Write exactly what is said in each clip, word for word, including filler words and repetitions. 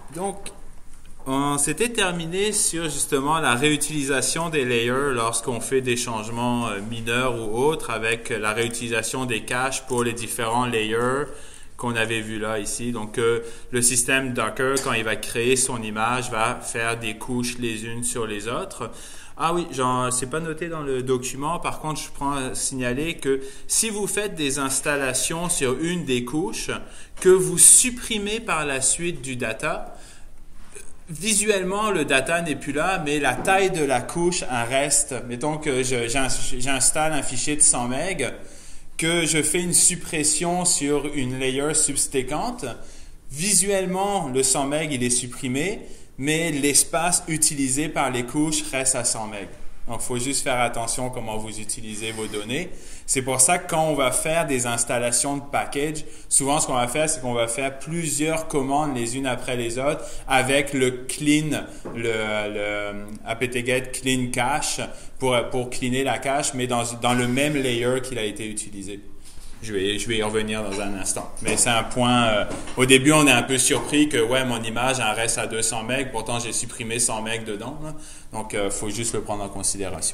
Donc, on s'était terminé sur justement la réutilisation des layers lorsqu'on fait des changements mineurs ou autres avec la réutilisation des caches pour les différents layers qu'on avait vu là ici. Donc, euh, le système Docker, quand il va créer son image, va faire des couches les unes sur les autres. Ah oui, genre, c'est pas noté dans le document. Par contre, je prends à signaler que si vous faites des installations sur une des couches, que vous supprimez par la suite du data, visuellement, le data n'est plus là, mais la taille de la couche en reste. Mettons que je, j'installe un fichier de cent mégas, que je fais une suppression sur une layer subséquente. Visuellement, le cent mégas, il est supprimé, mais l'espace utilisé par les couches reste à cent mégas. Donc, il faut juste faire attention à comment vous utilisez vos données. C'est pour ça que quand on va faire des installations de package, souvent ce qu'on va faire, c'est qu'on va faire plusieurs commandes les unes après les autres avec le clean, le, le apt-get clean cache pour, pour cleaner la cache, mais dans, dans le même layer qu'il a été utilisé. Je vais, je vais y revenir dans un instant. Mais c'est un point... Euh, au début, on est un peu surpris que, ouais, mon image en reste à deux cents mégas. Pourtant, j'ai supprimé cent mégas dedans. Là. Donc, il euh, faut juste le prendre en considération.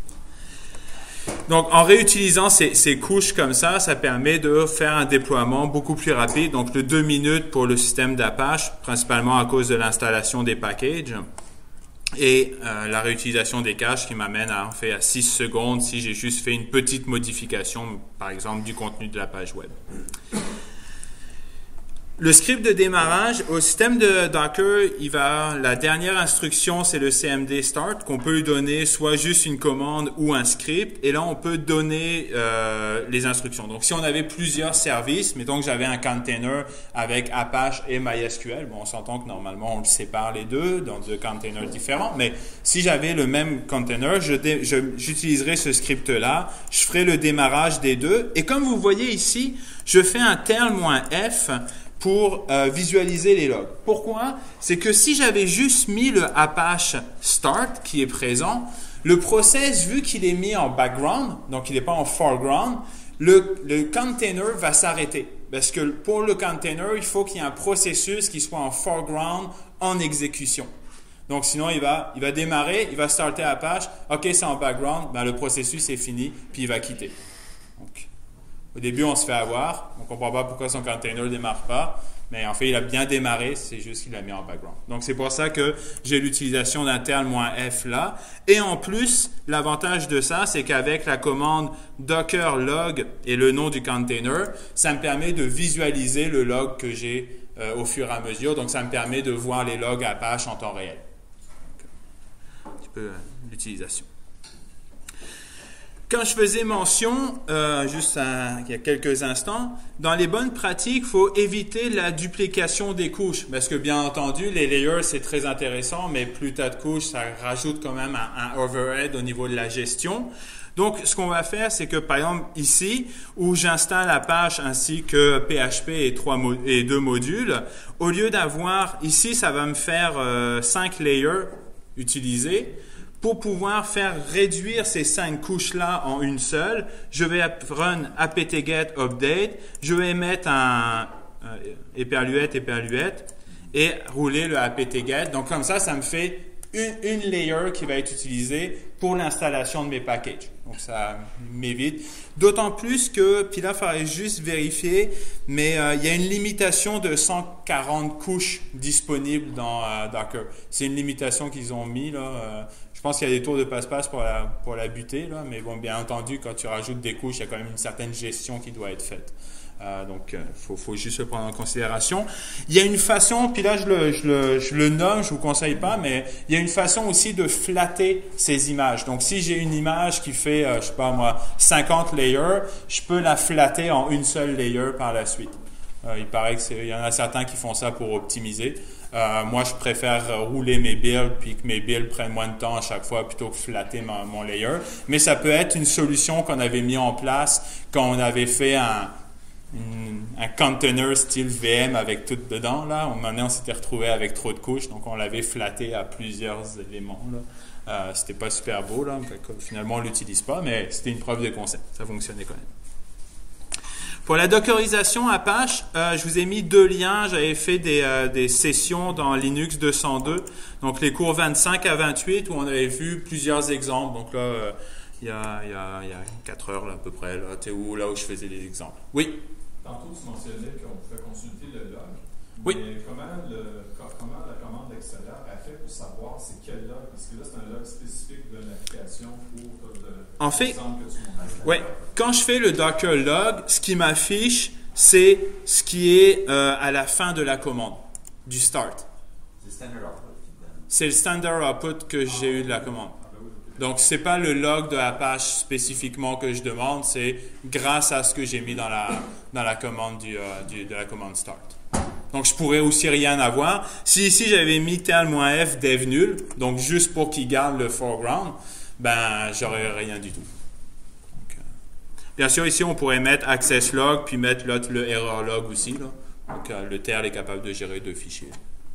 Donc, en réutilisant ces, ces couches comme ça, ça permet de faire un déploiement beaucoup plus rapide. Donc, le deux minutes pour le système d'Apache, principalement à cause de l'installation des packages. Et euh, la réutilisation des caches qui m'amène à, en fait, à six secondes si j'ai juste fait une petite modification, par exemple, du contenu de la page web. Le script de démarrage, au système de Docker, il va, la dernière instruction, c'est le cmd start, qu'on peut lui donner soit juste une commande ou un script, et là, on peut donner euh, les instructions. Donc, si on avait plusieurs services, mettons que j'avais un container avec Apache et MySQL, bon, on s'entend que normalement, on le sépare les deux dans deux containers différents, mais si j'avais le même container, je dé, je, j'utiliserais ce script-là, je ferai le démarrage des deux, et comme vous voyez ici, je fais un tel-f pour euh, visualiser les logs. Pourquoi? C'est que si j'avais juste mis le Apache Start qui est présent, le process, vu qu'il est mis en background, donc il n'est pas en foreground, le, le container va s'arrêter. Parce que pour le container, il faut qu'il y ait un processus qui soit en foreground, en exécution. Donc sinon, il va, il va démarrer, il va starter Apache, OK, c'est en background, ben, le processus est fini, puis il va quitter. Donc, au début, on se fait avoir. On ne comprend pas pourquoi son container ne démarre pas. Mais en fait, il a bien démarré. C'est juste qu'il l'a mis en background. Donc, c'est pour ça que j'ai l'utilisation d'un tel-f là. Et en plus, l'avantage de ça, c'est qu'avec la commande docker log et le nom du container, ça me permet de visualiser le log que j'ai euh, au fur et à mesure. Donc, ça me permet de voir les logs Apache en temps réel. Donc, un petit peu euh, l'utilisation. Quand je faisais mention, euh, juste à, il y a quelques instants, dans les bonnes pratiques, il faut éviter la duplication des couches. Parce que bien entendu, les layers, c'est très intéressant, mais plus tu as de couches, ça rajoute quand même un, un overhead au niveau de la gestion. Donc, ce qu'on va faire, c'est que, par exemple, ici, où j'installe Apache ainsi que P H P et, trois mo- et deux modules, au lieu d'avoir, ici, ça va me faire euh, cinq layers utilisés. Pour pouvoir faire réduire ces cinq couches-là en une seule, je vais run apt-get update, je vais mettre un euh, éperluette, éperluette et rouler le apt-get. Donc comme ça, ça me fait une, une layer qui va être utilisée pour l'installation de mes packages. Donc ça m'évite. D'autant plus que, puis là, il faudrait juste vérifier, mais euh, il y a une limitation de cent quarante couches disponibles dans euh, Docker. C'est une limitation qu'ils ont mis là. Euh, Je pense qu'il y a des tours de passe-passe pour la, pour la buter, là, mais bon, bien entendu, quand tu rajoutes des couches, il y a quand même une certaine gestion qui doit être faite. Euh, donc, il euh, faut, faut juste le prendre en considération. Il y a une façon, puis là, je le, je le, je le nomme, je vous conseille pas, mais il y a une façon aussi de flatter ces images. Donc, si j'ai une image qui fait, euh, je sais pas moi, cinquante layers, je peux la flatter en une seule layer par la suite. Euh, il paraît qu'il y en a certains qui font ça pour optimiser. Euh, moi, je préfère rouler mes builds puis que mes builds prennent moins de temps à chaque fois plutôt que flatter mon, mon layer. Mais ça peut être une solution qu'on avait mis en place quand on avait fait un, une, un container style V M avec tout dedans. Là, on, maintenant, on s'était retrouvé avec trop de couches, donc on l'avait flatté à plusieurs éléments. Là. Euh, c'était pas super beau, là. Finalement, on l'utilise pas, mais c'était une preuve de concept. Ça fonctionnait quand même. Pour la dockerisation Apache, euh, je vous ai mis deux liens. J'avais fait des, euh, des sessions dans Linux deux cent deux, donc les cours vingt-cinq à vingt-huit, où on avait vu plusieurs exemples. Donc là, euh, il y a, il y a, il y a quatre heures là, à peu près, là, où, là où je faisais les exemples. Oui? Tantôt, tu mentionnais qu'on pouvait consulter le log. Oui. Mais comment, le, comment la commande Excellent a fait pour savoir c'est quel log? Parce que là, c'est un log spécifique de l'application pour le en fait, exemple que tu montres. Ouais. Quand je fais le Docker log, ce qui m'affiche, c'est ce qui est euh, à la fin de la commande, du start. C'est le standard output qui te donne. C'est le standard output que j'ai eu de la commande. Donc, ce n'est pas le log de Apache spécifiquement que je demande, c'est grâce à ce que j'ai mis dans la, dans la commande du, euh, du, de la commande start. Donc, je pourrais aussi rien avoir. Si ici, j'avais mis tel-f dev nul, donc juste pour qu'il garde le foreground, ben, j'aurais rien du tout. Donc, euh, bien sûr, ici, on pourrait mettre access log, puis mettre l'autre, le error log aussi. Là. Donc, euh, le T R est capable de gérer deux fichiers.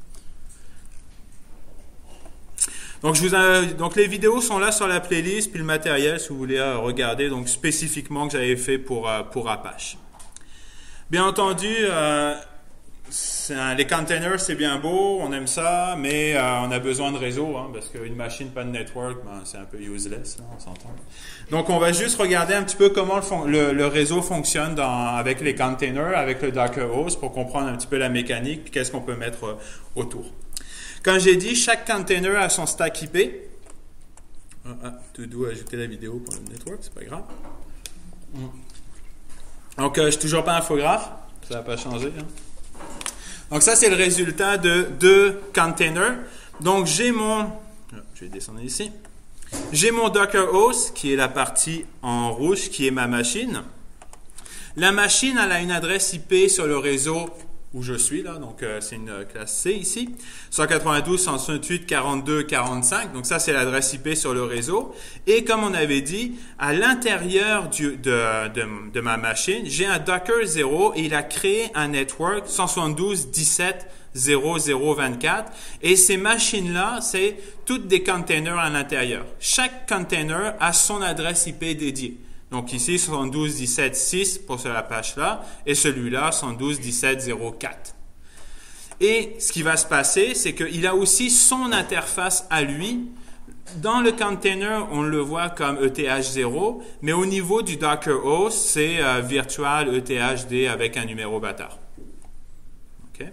Donc, je vous a, donc, les vidéos sont là sur la playlist, puis le matériel, si vous voulez euh, regarder, donc spécifiquement que j'avais fait pour, euh, pour Apache. Bien entendu, euh, un, les containers, c'est bien beau, on aime ça, mais euh, on a besoin de réseau, hein, parce qu'une machine, pas de network, ben, c'est un peu useless, là, on s'entend. Donc, on va juste regarder un petit peu comment le, le, le réseau fonctionne dans, avec les containers, avec le Docker host, pour comprendre un petit peu la mécanique, puis qu'est-ce qu'on peut mettre euh, autour. Comme j'ai dit, chaque container a son stack I P. Ah, ah, tout doux, ajouter la vidéo pour le network, c'est pas grave. Donc, euh, je suis toujours pas infographe, ça n'a pas changé. Hein. Donc, ça, c'est le résultat de deux containers. Donc, j'ai mon... Je vais descendre ici. J'ai mon Docker host, qui est la partie en rouge, qui est ma machine. La machine, elle a une adresse I P sur le réseau où je suis, là. Donc, euh, c'est une classe C ici. cent quatre-vingt-douze, cent soixante-huit, quarante-deux, quarante-cinq. Donc, ça, c'est l'adresse I P sur le réseau. Et comme on avait dit, à l'intérieur du, de, de, de ma machine, j'ai un Docker zéro et il a créé un network cent soixante-douze, dix-sept, zéro zéro vingt-quatre. Et ces machines-là, c'est toutes des containers à l'intérieur. Chaque container a son adresse I P dédiée. Donc ici, soixante-douze, dix-sept, six pour ce Apache-là, et celui-là, soixante-douze, dix-sept, zéro, quatre. Et ce qui va se passer, c'est qu'il a aussi son interface à lui. Dans le container, on le voit comme E T H zéro, mais au niveau du Docker host, c'est euh, virtual E T H D avec un numéro bâtard. OK?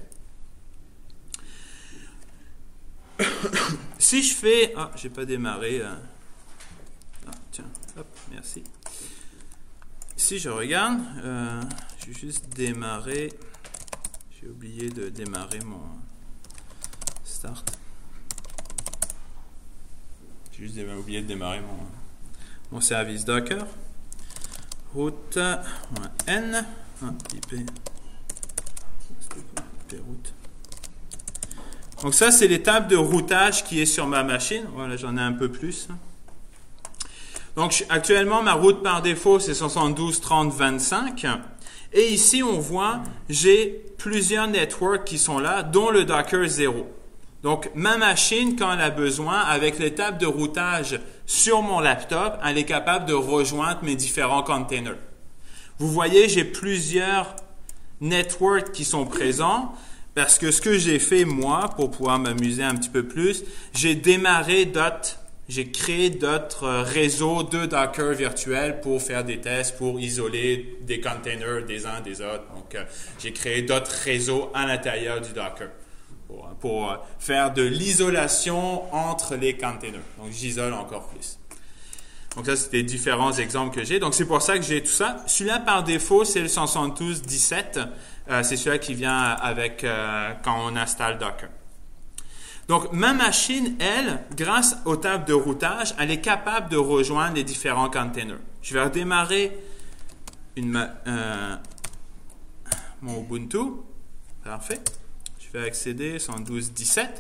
Si je fais... Ah, j'ai pas démarré. Euh... Ah, tiens, hop, merci. Si je regarde, euh, je vais juste démarrer. J'ai oublié de démarrer mon start. J'ai juste oublié de démarrer mon, mon service Docker. Route N, I P, I P route. Donc ça, c'est l'étape de routage qui est sur ma machine. Voilà, j'en ai un peu plus. Donc, actuellement, ma route par défaut, c'est soixante-douze, trente, vingt-cinq. Et ici, on voit, j'ai plusieurs networks qui sont là, dont le Docker zéro. Donc, ma machine, quand elle a besoin, avec l'étape de routage sur mon laptop, elle est capable de rejoindre mes différents containers. Vous voyez, j'ai plusieurs networks qui sont présents. Parce que ce que j'ai fait, moi, pour pouvoir m'amuser un petit peu plus, j'ai démarré d'autres... J'ai créé d'autres réseaux de Docker virtuels pour faire des tests, pour isoler des containers des uns des autres. Donc, euh, j'ai créé d'autres réseaux à l'intérieur du Docker pour, pour euh, faire de l'isolation entre les containers. Donc, j'isole encore plus. Donc, ça, c'était différents exemples que j'ai. Donc, c'est pour ça que j'ai tout ça. Celui-là, par défaut, c'est le cent soixante-douze dix-sept. Euh, c'est celui-là qui vient avec euh, quand on installe Docker. Donc, ma machine, elle, grâce aux tables de routage, elle est capable de rejoindre les différents containers. Je vais redémarrer une, euh, mon Ubuntu. Parfait. Je vais accéder cent douze dix-sept.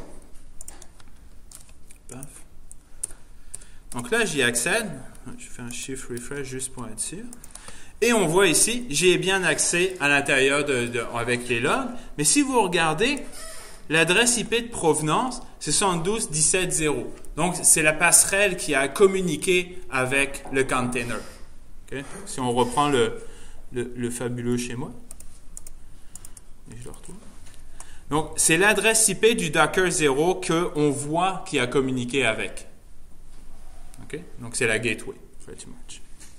Paf. Donc là, j'y accède. Je fais un shift refresh juste pour être sûr. Et on voit ici, j'ai bien accès à l'intérieur de, de, avec les logs. Mais si vous regardez, l'adresse I P de provenance, c'est soixante-douze dix-sept zéro. Donc, c'est la passerelle qui a communiqué avec le container. Okay? Si on reprend le, le, le fabuleux chez moi. Et je le retrouve. Donc, c'est l'adresse I P du Docker zéro qu'on voit qui a communiqué avec. Okay? Donc, c'est la gateway, pretty much.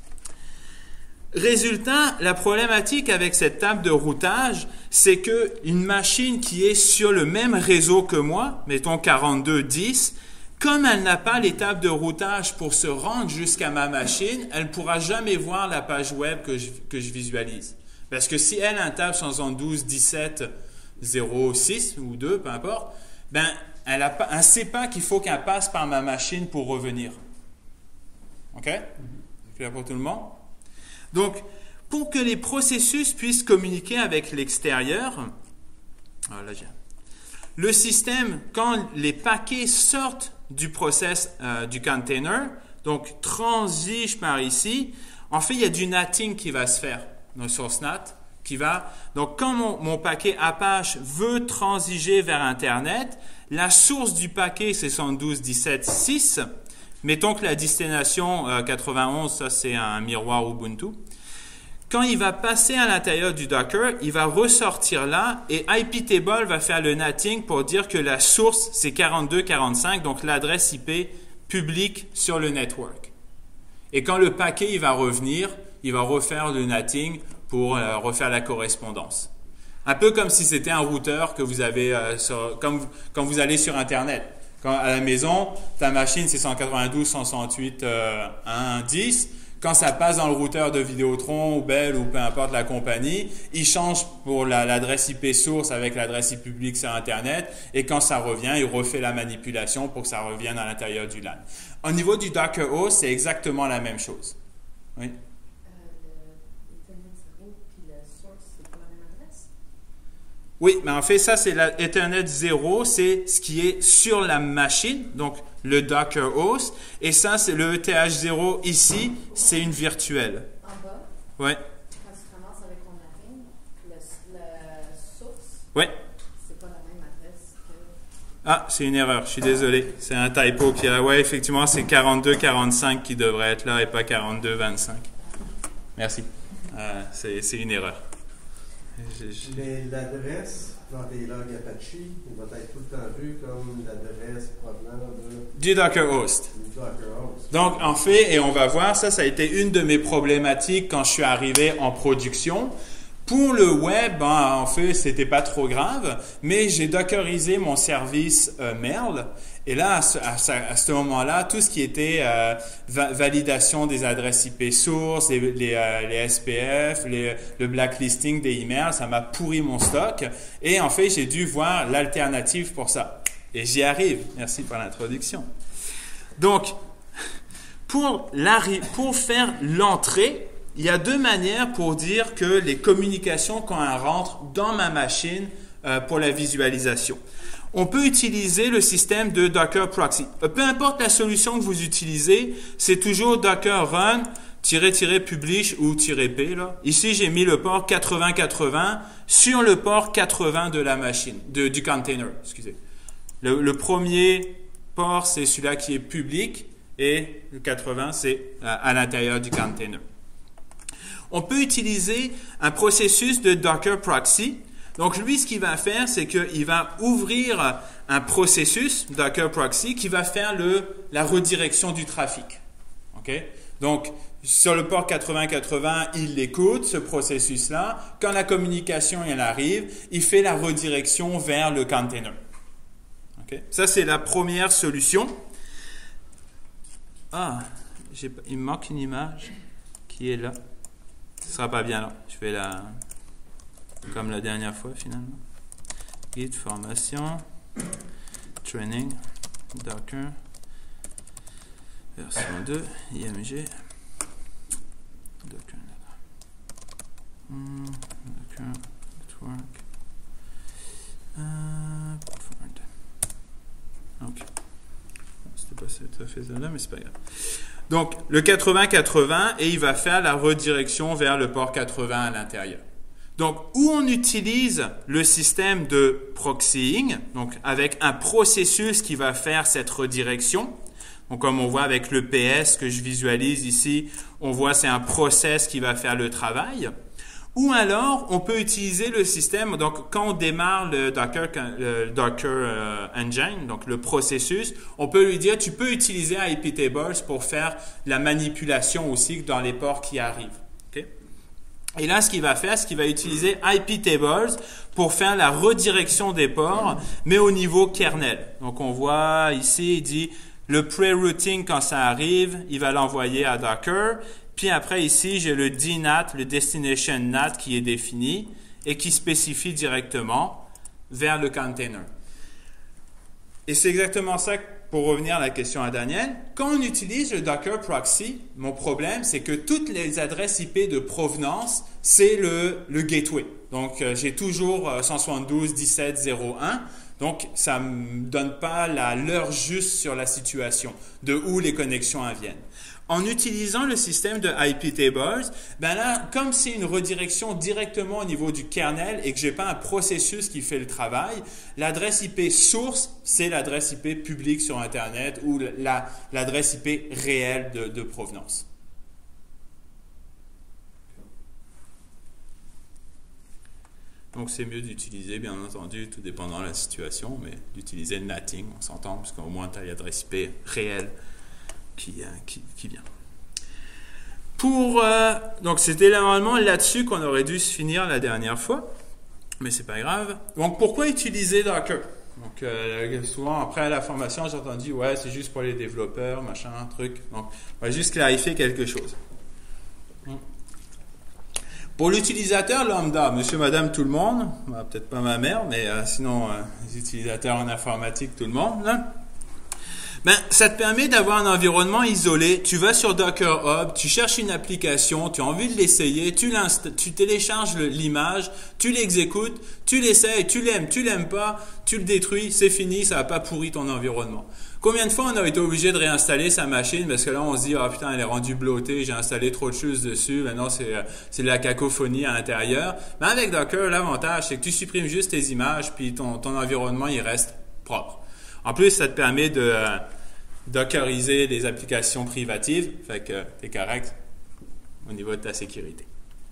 Résultat, la problématique avec cette table de routage, c'est qu'une machine qui est sur le même réseau que moi, mettons quarante-deux dix, comme elle n'a pas les tables de routage pour se rendre jusqu'à ma machine, elle ne pourra jamais voir la page web que je, que je visualise. Parce que si elle a un table soixante-douze dix-sept zéro six ou deux, peu importe, ben, elle ne sait pas qu'il faut qu'elle passe par ma machine pour revenir. OK? C'est clair pour tout le monde? Donc, pour que les processus puissent communiquer avec l'extérieur, ah, là, j'ai... le système, quand les paquets sortent du process euh, du container, donc transigent par ici, en fait, il y a du natting qui va se faire dans le source nat, qui va... Donc, quand mon, mon paquet Apache veut transiger vers Internet, la source du paquet, c'est soixante-douze dix-sept six. Mettons que la destination euh, quatre-vingt-onze, ça c'est un miroir Ubuntu. Quand il va passer à l'intérieur du Docker, il va ressortir là et iptable va faire le natting pour dire que la source c'est quarante-deux quarante-cinq, donc l'adresse I P publique sur le network. Et quand le paquet il va revenir, il va refaire le natting pour euh, refaire la correspondance. Un peu comme si c'était un routeur que vous avez, euh, sur, comme, quand vous allez sur Internet. Quand, à la maison, ta machine, c'est cent quatre-vingt-douze, cent soixante-huit, euh, un, dix. Quand ça passe dans le routeur de Vidéotron ou Bell ou peu importe la compagnie, il change pour la, l'adresse I P source avec l'adresse I P publique sur Internet. Et quand ça revient, il refait la manipulation pour que ça revienne à l'intérieur du LAN. Au niveau du Docker host, c'est exactement la même chose. Oui? Oui, mais en fait, ça, c'est la Ethernet zéro, c'est ce qui est sur la machine, donc le Docker host. Et ça, c'est le E T H zéro ici, c'est une virtuelle. En bas? Oui. Quand tu commences avec ton marine, le, la source, oui. c'est pas la même adresse que... Ah, c'est une erreur, je suis désolé. C'est un typo qui est là. Oui, effectivement, c'est quarante-deux quarante-cinq qui devrait être là et pas quarante-deux vingt-cinq. Merci. Euh, c'est, c'est une erreur. Je, je... Mais l'adresse dans tes logs Apache, il va être tout le temps vu comme l'adresse provenant de... du Docker host. Du Docker host. Donc, en fait, et on va voir, ça, ça a été une de mes problématiques quand je suis arrivé en production. Pour le web, ben, en fait, c'était pas trop grave, mais j'ai dockerisé mon service euh, Merle. Et là, à ce, à ce, à ce moment-là, tout ce qui était euh, va- validation des adresses I P sources, les, les, euh, les S P F, les, le blacklisting des emails, ça m'a pourri mon stock. Et en fait, j'ai dû voir l'alternative pour ça. Et j'y arrive. Merci pour l'introduction. Donc, pour, pour faire l'entrée, il y a deux manières pour dire que les communications, quand elles rentrent dans ma machine euh, pour la visualisation. On peut utiliser le système de Docker Proxy. Peu importe la solution que vous utilisez, c'est toujours Docker Run, tiret, tiret, publish ou tiret P. Là. Ici, j'ai mis le port quatre-vingts quatre-vingts sur le port quatre-vingts de la machine, de, du container. Excusez. Le, le premier port, c'est celui-là qui est public et le quatre-vingts, c'est à, à l'intérieur du container. On peut utiliser un processus de Docker Proxy. Donc, lui, ce qu'il va faire, c'est qu'il va ouvrir un processus, Docker Proxy, qui va faire le, la redirection du trafic. Okay? Donc, sur le port quatre-vingts quatre-vingts, il l'écoute, ce processus-là. Quand la communication elle arrive, il fait la redirection vers le container. Okay? Ça, c'est la première solution. Ah, j'ai, il me manque une image qui est là. Ce ne sera pas bien là. Je vais la... comme la dernière fois finalement. Guide, formation, training, Docker, version deux, I M G, Docker, hmm, Docker, Network, euh, ok. C'était pas tout à fait ça là, mais c'est pas grave. Donc, le quatre-vingts quatre-vingts, et il va faire la redirection vers le port quatre-vingts à l'intérieur. Donc, où on utilise le système de proxying, donc avec un processus qui va faire cette redirection. Donc, comme on voit avec le P S que je visualise ici, on voit c'est un process qui va faire le travail. Ou alors, on peut utiliser le système, donc quand on démarre le Docker, le Docker euh, Engine, donc le processus, on peut lui dire, tu peux utiliser iptables pour faire la manipulation aussi dans les ports qui arrivent. Okay? Et là, ce qu'il va faire, c'est qu'il va utiliser iptables pour faire la redirection des ports, mais au niveau kernel. Donc, on voit ici, il dit, le pre-routing, quand ça arrive, il va l'envoyer à Docker. Puis après, ici, j'ai le D NAT, le Destination N A T qui est défini et qui spécifie directement vers le container. Et c'est exactement ça, pour revenir à la question à Daniel. Quand on utilise le Docker Proxy, mon problème, c'est que toutes les adresses I P de provenance, c'est le, le gateway. Donc, euh, j'ai toujours euh, cent soixante-douze point dix-sept point zéro un. Donc, ça ne me donne pas la l'heure juste sur la situation, de où les connexions viennent. En utilisant le système de iptables, ben là, comme c'est une redirection directement au niveau du kernel et que je n'ai pas un processus qui fait le travail, l'adresse I P source, c'est l'adresse I P publique sur Internet ou la, l'adresse I P réelle de, de provenance. Donc, c'est mieux d'utiliser, bien entendu, tout dépendant de la situation, mais d'utiliser le natting, on s'entend, parce qu'au moins, tu as l'adresse I P réelle qui, euh, qui, qui vient. Pour, euh, donc, c'était normalement là-dessus qu'on aurait dû se finir la dernière fois, mais c'est pas grave. Donc, pourquoi utiliser Docker? Donc, euh, souvent, après la formation, j'ai entendu, ouais, c'est juste pour les développeurs, machin, truc. Donc, on va juste clarifier quelque chose. Pour l'utilisateur lambda, monsieur, madame, tout le monde, bah, peut-être pas ma mère, mais euh, sinon, euh, les utilisateurs en informatique, tout le monde, là, ben, ça te permet d'avoir un environnement isolé. Tu vas sur Docker Hub, tu cherches une application, tu as envie de l'essayer, tu, tu télécharges l'image, tu l'exécutes, tu l'essayes, tu l'aimes, tu l'aimes pas, tu le détruis, c'est fini, ça n'a pas pourri ton environnement. Combien de fois on a été obligé de réinstaller sa machine parce que là on se dit « Ah putain, elle est rendue blottée, j'ai installé trop de choses dessus, maintenant c'est, c'est de la cacophonie à l'intérieur. » Mais avec Docker, l'avantage c'est que tu supprimes juste tes images puis ton, ton environnement il reste propre. En plus, ça te permet de euh, dockeriser les applications privatives, fait que tu es correct au niveau de ta sécurité.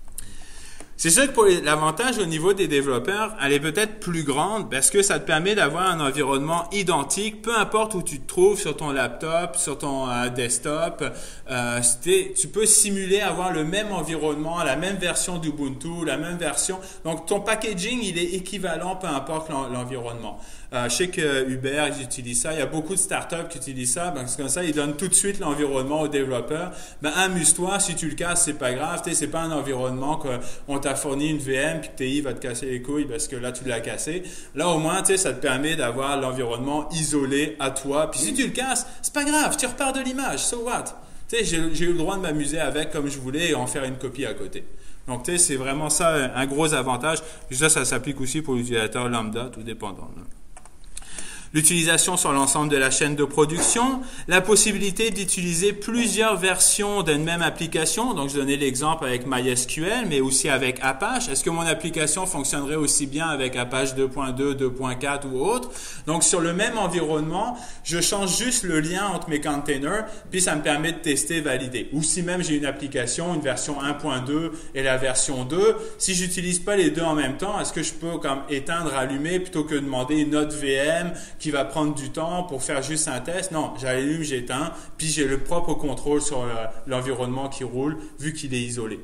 C'est sûr que pour les, l'avantage au niveau des développeurs, elle est peut-être plus grande parce que ça te permet d'avoir un environnement identique, peu importe où tu te trouves, sur ton laptop, sur ton euh, desktop. Euh, tu peux simuler avoir le même environnement, la même version d'Ubuntu, la même version. Donc, ton packaging, il est équivalent, peu importe l'environnement. Euh, je sais que Uber, ils utilisent ça. Il y a beaucoup de startups qui utilisent ça. Parce que comme ça, ils donnent tout de suite l'environnement aux développeurs. Ben, amuse-toi. Si tu le casses, c'est pas grave. Tu sais, c'est pas un environnement qu'on t'a fourni une V M puis que T I va te casser les couilles parce que là, tu l'as cassé. Là, au moins, tu sais, ça te permet d'avoir l'environnement isolé à toi. Puis si tu le casses, c'est pas grave. Tu repars de l'image. So what? Tu sais, j'ai, j'ai eu le droit de m'amuser avec comme je voulais et en faire une copie à côté. Donc, tu sais, c'est vraiment ça un gros avantage. Et ça, ça s'applique aussi pour l'utilisateur lambda, tout dépendant. Là. L'utilisation sur l'ensemble de la chaîne de production, la possibilité d'utiliser plusieurs versions d'une même application. Donc, je donnais l'exemple avec MySQL, mais aussi avec Apache. Est-ce que mon application fonctionnerait aussi bien avec Apache deux point deux, deux point quatre ou autre? Donc, sur le même environnement, je change juste le lien entre mes containers, puis ça me permet de tester, valider. Ou si même j'ai une application, une version un point deux et la version deux, si j'utilise pas les deux en même temps, est-ce que je peux comme éteindre, allumer, plutôt que de demander une autre V M qui va prendre du temps pour faire juste un test? Non, j'allume, j'éteins, puis j'ai le propre contrôle sur le, l'environnement qui roule, vu qu'il est isolé.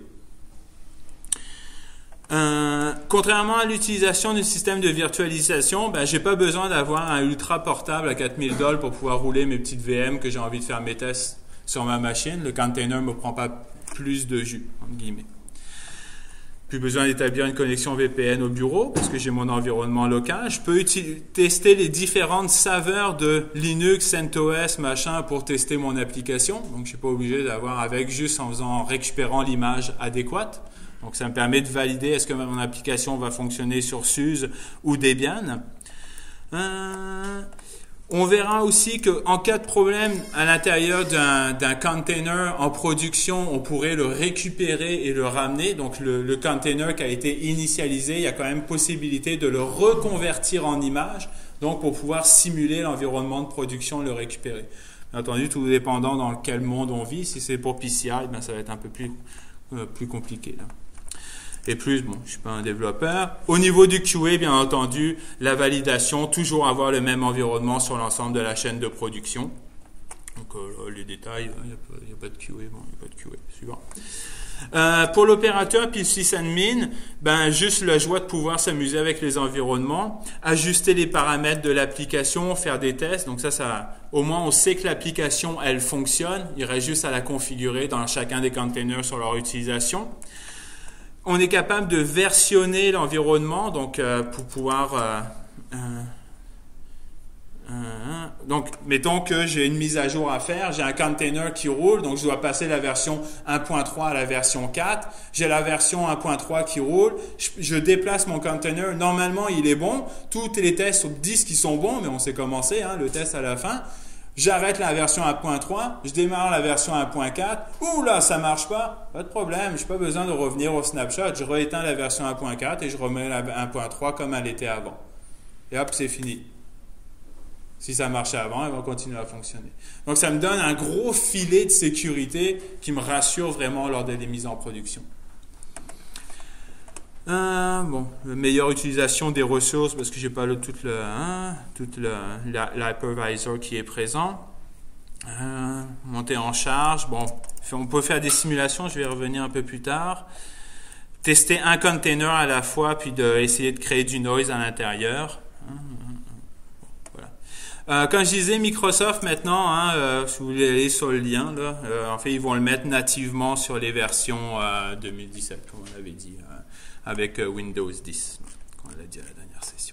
Euh, contrairement à l'utilisation du système de virtualisation, ben, j'ai pas besoin d'avoir un ultra portable à quatre mille dollars pour pouvoir rouler mes petites V M que j'ai envie de faire mes tests sur ma machine. Le container me prend pas plus de jus, entre guillemets. Plus besoin d'établir une connexion V P N au bureau parce que j'ai mon environnement local. Je peux tester les différentes saveurs de Linux, CentOS, machin pour tester mon application. Donc, je suis pas obligé d'avoir avec juste en faisant, en récupérant l'image adéquate. Donc, ça me permet de valider est-ce que mon application va fonctionner sur SUSE ou Debian. Euh... On verra aussi qu'en cas de problème à l'intérieur d'un, d'un container en production, on pourrait le récupérer et le ramener. Donc, le, le container qui a été initialisé, il y a quand même possibilité de le reconvertir en image, donc pour pouvoir simuler l'environnement de production, le récupérer. Bien entendu, tout dépendant dans quel monde on vit. Si c'est pour P C I, ben, ça va être un peu plus, euh, plus compliqué, là. Et plus, bon, je suis pas un développeur. Au niveau du Q A, bien entendu, la validation, toujours avoir le même environnement sur l'ensemble de la chaîne de production. Donc, euh, les détails, il n'y a, a pas de Q A, bon, il n'y a pas de Q A, suivant. Euh, pour l'opérateur puis le sysadmin, ben juste la joie de pouvoir s'amuser avec les environnements, ajuster les paramètres de l'application, faire des tests. Donc ça, ça, au moins on sait que l'application elle fonctionne. Il reste juste à la configurer dans chacun des containers sur leur utilisation. On est capable de versionner l'environnement, donc euh, pour pouvoir euh, euh, donc, mettons que j'ai une mise à jour à faire, j'ai un container qui roule, donc je dois passer la version un point trois à la version quatre. J'ai la version un point trois qui roule, je, je déplace mon container, normalement il est bon, tous les tests disent qu'ils sont bons, mais on sait commencer, hein, le test à la fin. J'arrête la version un point trois, je démarre la version un point quatre. Ouh là, ça marche pas. Pas de problème, je n'ai pas besoin de revenir au snapshot. Je rééteins la version un point quatre et je remets la un point trois comme elle était avant. Et hop, c'est fini. Si ça marchait avant, elle va continuer à fonctionner. Donc, ça me donne un gros filet de sécurité qui me rassure vraiment lors des mises en production. Euh, bon, la meilleure utilisation des ressources parce que j'ai pas le, tout le, hein, tout le, l'hypervisor qui est présent. Euh, monter en charge. Bon, on peut faire des simulations. Je vais y revenir un peu plus tard. Tester un container à la fois puis de essayer de créer du noise à l'intérieur. Euh, quand je disais Microsoft maintenant, hein, euh, si vous voulez aller sur le lien, là, euh, en fait, ils vont le mettre nativement sur les versions euh, deux mille dix-sept, comme on l'avait dit, euh, avec euh, Windows dix, comme on l'a dit à la dernière session.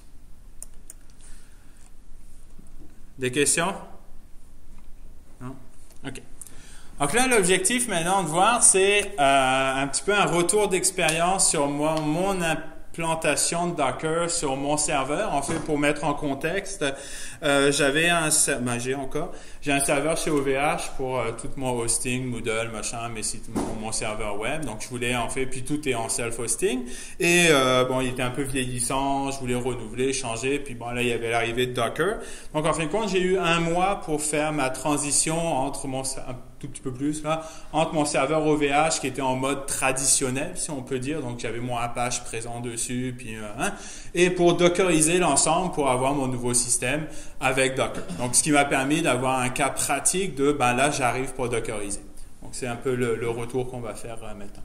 Des questions? Non? OK. Donc là, l'objectif maintenant de voir, c'est euh, un petit peu un retour d'expérience sur moi, mon implantation de Docker sur mon serveur. En fait, pour mettre en contexte, euh, j'avais un, ben, j'ai encore, j'ai un serveur chez O V H pour euh, tout mon hosting, Moodle, machin, mes sites, mon, mon serveur web. Donc, je voulais en fait, puis tout est en self-hosting. Et euh, bon, il était un peu vieillissant, je voulais renouveler, changer. Puis bon, là, il y avait l'arrivée de Docker. Donc, en fin de compte, j'ai eu un mois pour faire ma transition entre mon un tout petit peu plus là, entre mon serveur O V H qui était en mode traditionnel, si on peut dire. Donc, j'avais mon Apache présent dessus, puis euh, hein, et pour dockeriser l'ensemble pour avoir mon nouveau système avec Docker. Donc, ce qui m'a permis d'avoir un cas pratique de, ben là, j'arrive pour dockeriser. Donc, c'est un peu le, le retour qu'on va faire euh, maintenant.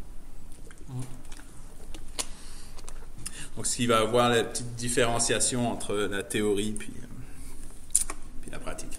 Donc, ce qui va avoir la petite différenciation entre la théorie puis, euh, puis la pratique.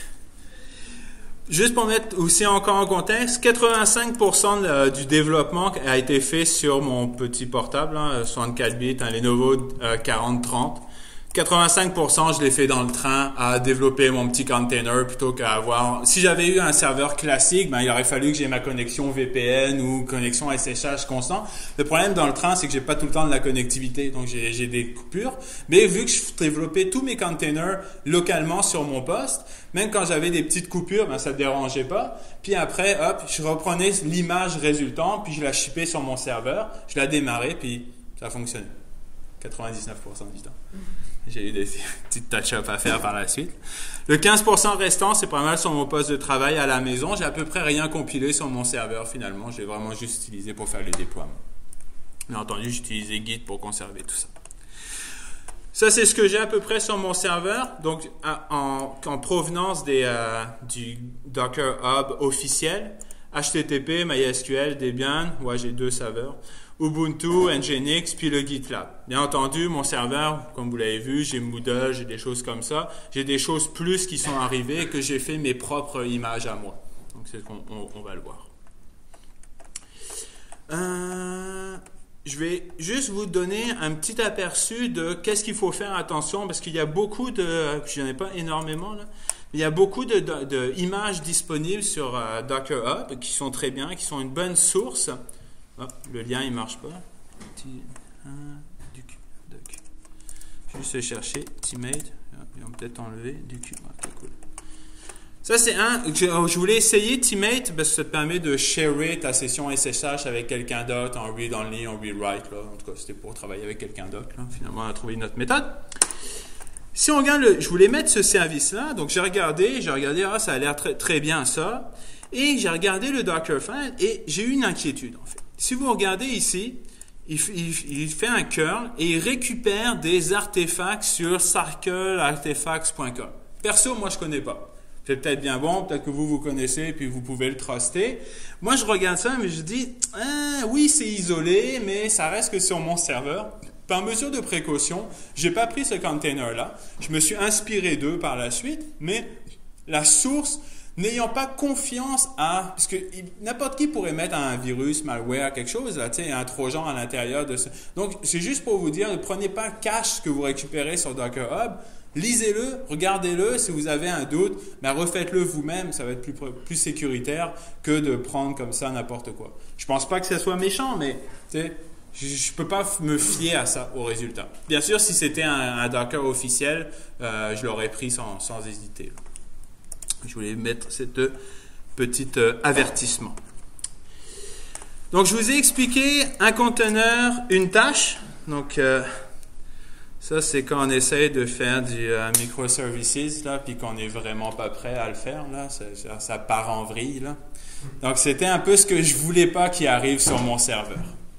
Juste pour mettre aussi encore en contexte, quatre-vingt-cinq pour cent de, du développement a été fait sur mon petit portable, hein, soixante-quatre bits, un Lenovo euh, quarante trente. quatre-vingt-cinq pour cent, je l'ai fait dans le train à développer mon petit container plutôt qu'à avoir... Si j'avais eu un serveur classique, ben, il aurait fallu que j'ai ma connexion V P N ou connexion S S H constant. Le problème dans le train, c'est que j'ai pas tout le temps de la connectivité, donc j'ai, j'ai des coupures. Mais vu que je développais tous mes containers localement sur mon poste, même quand j'avais des petites coupures, ben, ça ne dérangeait pas. Puis après, hop, je reprenais l'image résultante, puis je la shippais sur mon serveur, je la démarrais, puis ça fonctionnait. quatre-vingt-dix-neuf pour cent du temps. J'ai eu des petites touch-up à faire par la suite. Le quinze pour cent restant, c'est pas mal sur mon poste de travail à la maison. J'ai à peu près rien compilé sur mon serveur finalement. J'ai vraiment juste utilisé pour faire les déploiements. Bien entendu, j'ai utilisé Git pour conserver tout ça. Ça, c'est ce que j'ai à peu près sur mon serveur. Donc, en, en provenance des, euh, du Docker Hub officiel, H T T P, MySQL, Debian, ouais, j'ai deux serveurs. Ubuntu, Nginx, puis le GitLab. Bien entendu, mon serveur, comme vous l'avez vu, j'ai Moodle, j'ai des choses comme ça. J'ai des choses plus qui sont arrivées et que j'ai fait mes propres images à moi. Donc, c'est ce qu'on on, on va le voir. Euh, je vais juste vous donner un petit aperçu de qu'est-ce qu'il faut faire attention, parce qu'il y a beaucoup de... Je n'en ai pas énormément, là. Il y a beaucoup de, de, de images disponibles sur euh, Docker Hub qui sont très bien, qui sont une bonne source. Oh, le lien, il marche pas. Duc, duc. Je vais juste chercher Teammate. Ils vont peut-être enlever Duc. Okay, cool. Ça, c'est un. Je, je voulais essayer Teammate parce que ça te permet de sharer ta session S S H avec quelqu'un d'autre en read-only, en read-write. Là. En tout cas, c'était pour travailler avec quelqu'un d'autre. Là. Finalement, on a trouvé une autre méthode. Si on regarde le. Je voulais mettre ce service-là. Donc, j'ai regardé. J'ai regardé. Ah, ça a l'air très, très bien, ça. Et j'ai regardé le Dockerfile et j'ai eu une inquiétude, en fait. Si vous regardez ici, il, il, il fait un curl et il récupère des artefacts sur circle artifacts point com. Perso, moi, je connais pas. C'est peut-être bien bon, peut-être que vous, vous connaissez et puis vous pouvez le truster. Moi, je regarde ça, mais je dis, ah, oui, c'est isolé, mais ça reste que sur mon serveur. Par mesure de précaution, j'ai pas pris ce container-là. Je me suis inspiré d'eux par la suite, mais la source, n'ayant pas confiance à... Parce que n'importe qui pourrait mettre un virus, malware, quelque chose, là, tu sais, un trojan à l'intérieur de ça. Donc, c'est juste pour vous dire, ne prenez pas cache ce que vous récupérez sur Docker Hub. Lisez-le, regardez-le. Si vous avez un doute, ben refaites-le vous-même. Ça va être plus, plus sécuritaire que de prendre comme ça n'importe quoi. Je pense pas que ça soit méchant, mais tu sais, je ne peux pas me fier à ça, au résultat. Bien sûr, si c'était un, un Docker officiel, euh, je l'aurais pris sans, sans hésiter. Je voulais mettre cette petite euh, avertissement. Donc, je vous ai expliqué un conteneur, une tâche. Donc, euh, ça, c'est quand on essaye de faire du euh, microservices, là, puis qu'on n'est vraiment pas prêt à le faire, là. Ça, ça part en vrille, là. Donc, c'était un peu ce que je voulais pas qui arrive sur mon serveur.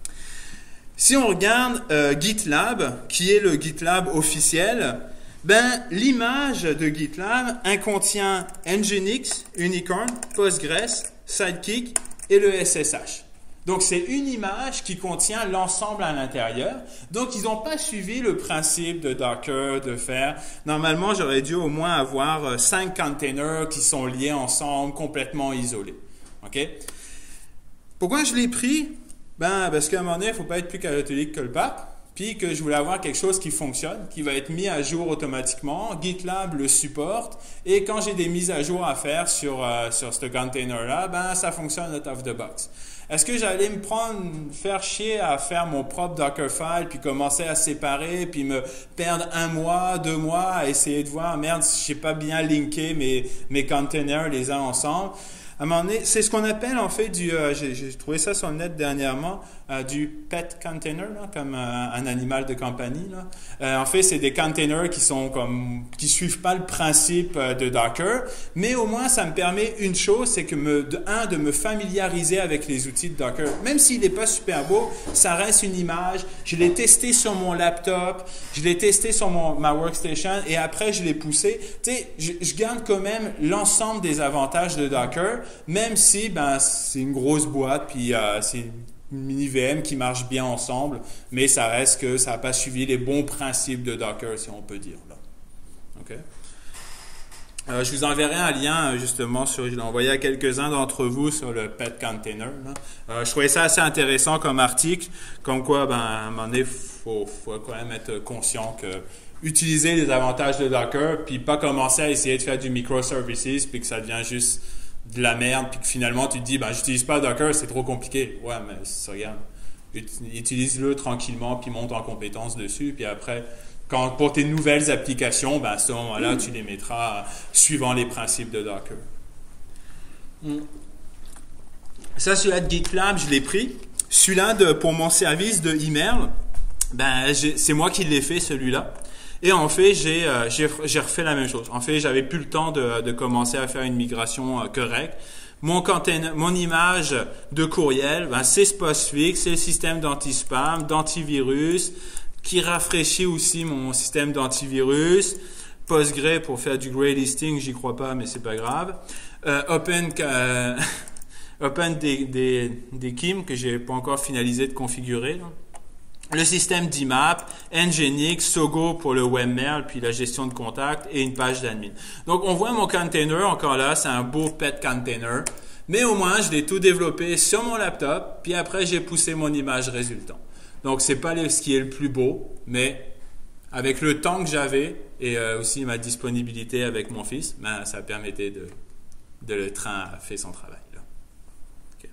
Si on regarde euh, GitLab, qui est le GitLab officiel, ben, l'image de GitLab elle contient Nginx, Unicorn, Postgres, Sidekick et le S S H. Donc, c'est une image qui contient l'ensemble à l'intérieur. Donc, ils n'ont pas suivi le principe de Docker, de faire... Normalement, j'aurais dû au moins avoir cinq containers qui sont liés ensemble, complètement isolés. OK? Pourquoi je l'ai pris? Ben, parce qu'à un moment donné, il ne faut pas être plus catholique que le pape. Puis que je voulais avoir quelque chose qui fonctionne, qui va être mis à jour automatiquement. GitLab le supporte. Et quand j'ai des mises à jour à faire sur, euh, sur ce container-là, ben, ça fonctionne out of the box. Est-ce que j'allais me prendre, faire chier à faire mon propre Dockerfile, puis commencer à séparer, puis me perdre un mois, deux mois à essayer de voir, merde, je n'ai pas bien linké mes, mes containers les uns ensemble. À un moment donné, c'est ce qu'on appelle en fait du, euh, j'ai, j'ai trouvé ça sur le net dernièrement, euh, du pet container, là, comme euh, un animal de compagnie. Là. Euh, en fait, c'est des containers qui sont comme, qui suivent pas le principe euh, de Docker, mais au moins ça me permet une chose, c'est que me, de un, de me familiariser avec les outils de Docker. Même s'il n'est pas super beau, ça reste une image. Je l'ai testé sur mon laptop, je l'ai testé sur mon ma workstation et après je l'ai poussé. Tu sais, je, je garde quand même l'ensemble des avantages de Docker. Même si ben, c'est une grosse boîte, puis euh, c'est une mini V M qui marche bien ensemble, mais ça reste que ça n'a pas suivi les bons principes de Docker, si on peut dire. Là. Okay? Euh, je vous enverrai un lien, justement, sur, je l'ai envoyé à quelques-uns d'entre vous sur le pet container. Là. Euh, je trouvais ça assez intéressant comme article, comme quoi, ben, à un moment donné, il faut, faut quand même être conscient que utiliser les avantages de Docker, puis pas commencer à essayer de faire du microservices, puis que ça devient juste de la merde, puis que finalement tu te dis, ben, j'utilise pas Docker, c'est trop compliqué. Ouais, mais regarde, utilise-le tranquillement, puis monte en compétence dessus, puis après, quand, pour tes nouvelles applications, ben, à ce moment-là, tu les mettras suivant les principes de Docker. Mm. Ça, celui-là de GitLab, je l'ai pris. Celui-là, de, pour mon service de email, ben, c'est moi qui l'ai fait, celui-là. Et en fait, j'ai, euh, j'ai, j'ai refait la même chose. En fait, j'avais plus le temps de, de commencer à faire une migration euh, correcte. Mon container, mon image de courriel, ben, c'est ce postfix, c'est le système d'anti-spam, d'antivirus, qui rafraîchit aussi mon système d'antivirus. Postgre pour faire du grey listing, j'y crois pas, mais c'est pas grave. Euh, open, euh, open des, des, des K I M que j'ai pas encore finalisé de configurer. Là. Le système d'I M A P, Nginx, Sogo pour le webmail, puis la gestion de contact et une page d'admin. Donc, on voit mon container, encore là, c'est un beau pet container. Mais au moins, je l'ai tout développé sur mon laptop, puis après, j'ai poussé mon image résultant. Donc, c'est pas ce qui est le plus beau, mais avec le temps que j'avais et euh, aussi ma disponibilité avec mon fils, ben, ça permettait de, de le train a fait son travail. Là. Okay.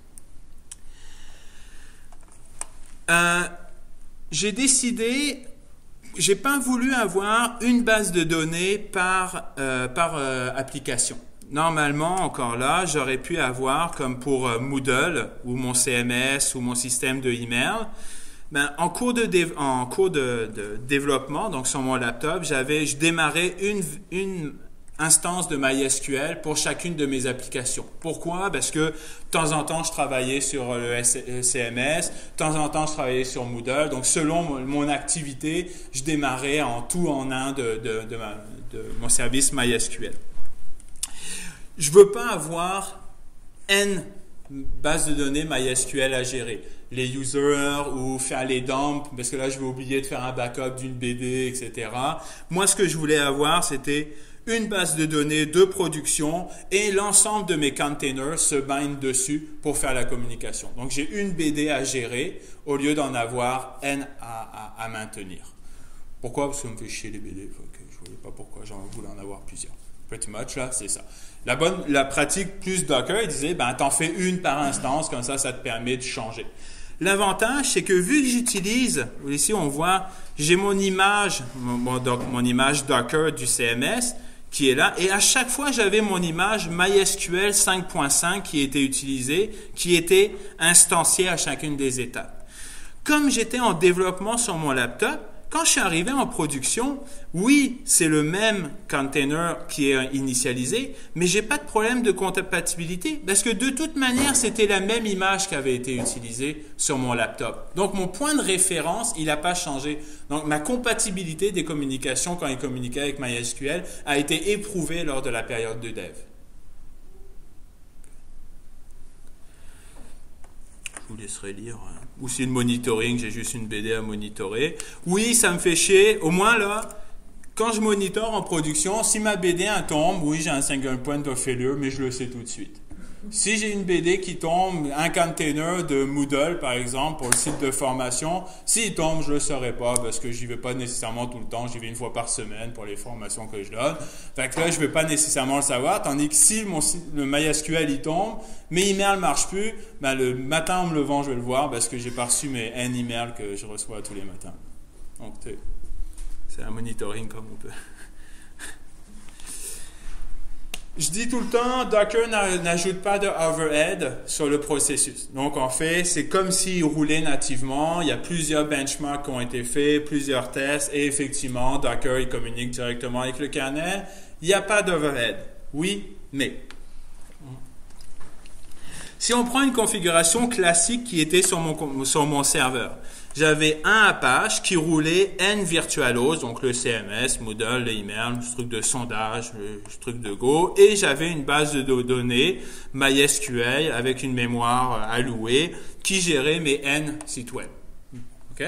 Euh, J'ai décidé, j'ai pas voulu avoir une base de données par, euh, par euh, application. Normalement, encore là, j'aurais pu avoir, comme pour euh, Moodle ou mon C M S ou mon système de email, ben, en cours de, dév- en cours de, de développement, donc sur mon laptop, j'avais, je démarrais une, une, instances de MySQL pour chacune de mes applications. Pourquoi? Parce que de temps en temps, je travaillais sur le C M S, de temps en temps, je travaillais sur Moodle. Donc, selon mon activité, je démarrais en tout en un de, de, de, ma, de mon service MySQL. Je ne veux pas avoir N bases de données MySQL à gérer. Les users ou faire les dumps, parce que là, je vais oublier de faire un backup d'une B D, et cetera. Moi, ce que je voulais avoir, c'était une base de données de production et l'ensemble de mes containers se bindent dessus pour faire la communication. Donc, j'ai une B D à gérer au lieu d'en avoir N à, à, à maintenir. Pourquoi? Parce que ça me fait chier les B D. Okay, je ne voyais pas pourquoi j'en voulais en avoir plusieurs. Pretty much, là, c'est ça. La bonne, la pratique plus Docker, il disait, ben, t'en fais une par instance, comme ça, ça te permet de changer. L'avantage, c'est que vu que j'utilise, ici on voit, j'ai mon image, mon, donc, mon image Docker du C M S qui est là, et à chaque fois j'avais mon image MySQL cinq point cinq qui était utilisée, qui était instanciée à chacune des étapes. Comme j'étais en développement sur mon laptop, quand je suis arrivé en production, oui, c'est le même container qui est initialisé, mais j'ai pas de problème de compatibilité parce que de toute manière, c'était la même image qui avait été utilisée sur mon laptop. Donc, mon point de référence, il n'a pas changé. Donc, ma compatibilité des communications quand il communiquait avec MySQL a été éprouvée lors de la période de dev. Je vous laisserai lire. Ou c'est le monitoring, j'ai juste une B D à monitorer. Oui, ça me fait chier. Au moins là, quand je monitore en production, si ma B D elle tombe, oui, j'ai un single point of failure, mais je le sais tout de suite. Si j'ai une B D qui tombe, un container de Moodle, par exemple, pour le site de formation, s'il tombe, je ne le saurais pas parce que j'y vais pas nécessairement tout le temps. J'y vais une fois par semaine pour les formations que je donne. Fait que là, je ne vais pas nécessairement le savoir. Tandis que si mon, le MySQL il tombe, mes emails ne marchent plus, ben le matin en me levant, je vais le voir parce que j'ai pas reçu mes N emails que je reçois tous les matins. Donc, c'est un monitoring comme on peut. Je dis tout le temps, Docker n'ajoute pas de overhead sur le processus. Donc, en fait, c'est comme s'il roulait nativement. Il y a plusieurs benchmarks qui ont été faits, plusieurs tests, et effectivement, Docker, il communique directement avec le kernel. Il n'y a pas d'overhead. Oui, mais. Si on prend une configuration classique qui était sur mon, sur mon serveur, j'avais un Apache qui roulait N virtualhost, donc le C M S, Moodle, le email, le truc de sondage, le truc de Go, et j'avais une base de données MySQL avec une mémoire allouée qui gérait mes N sites web. OK?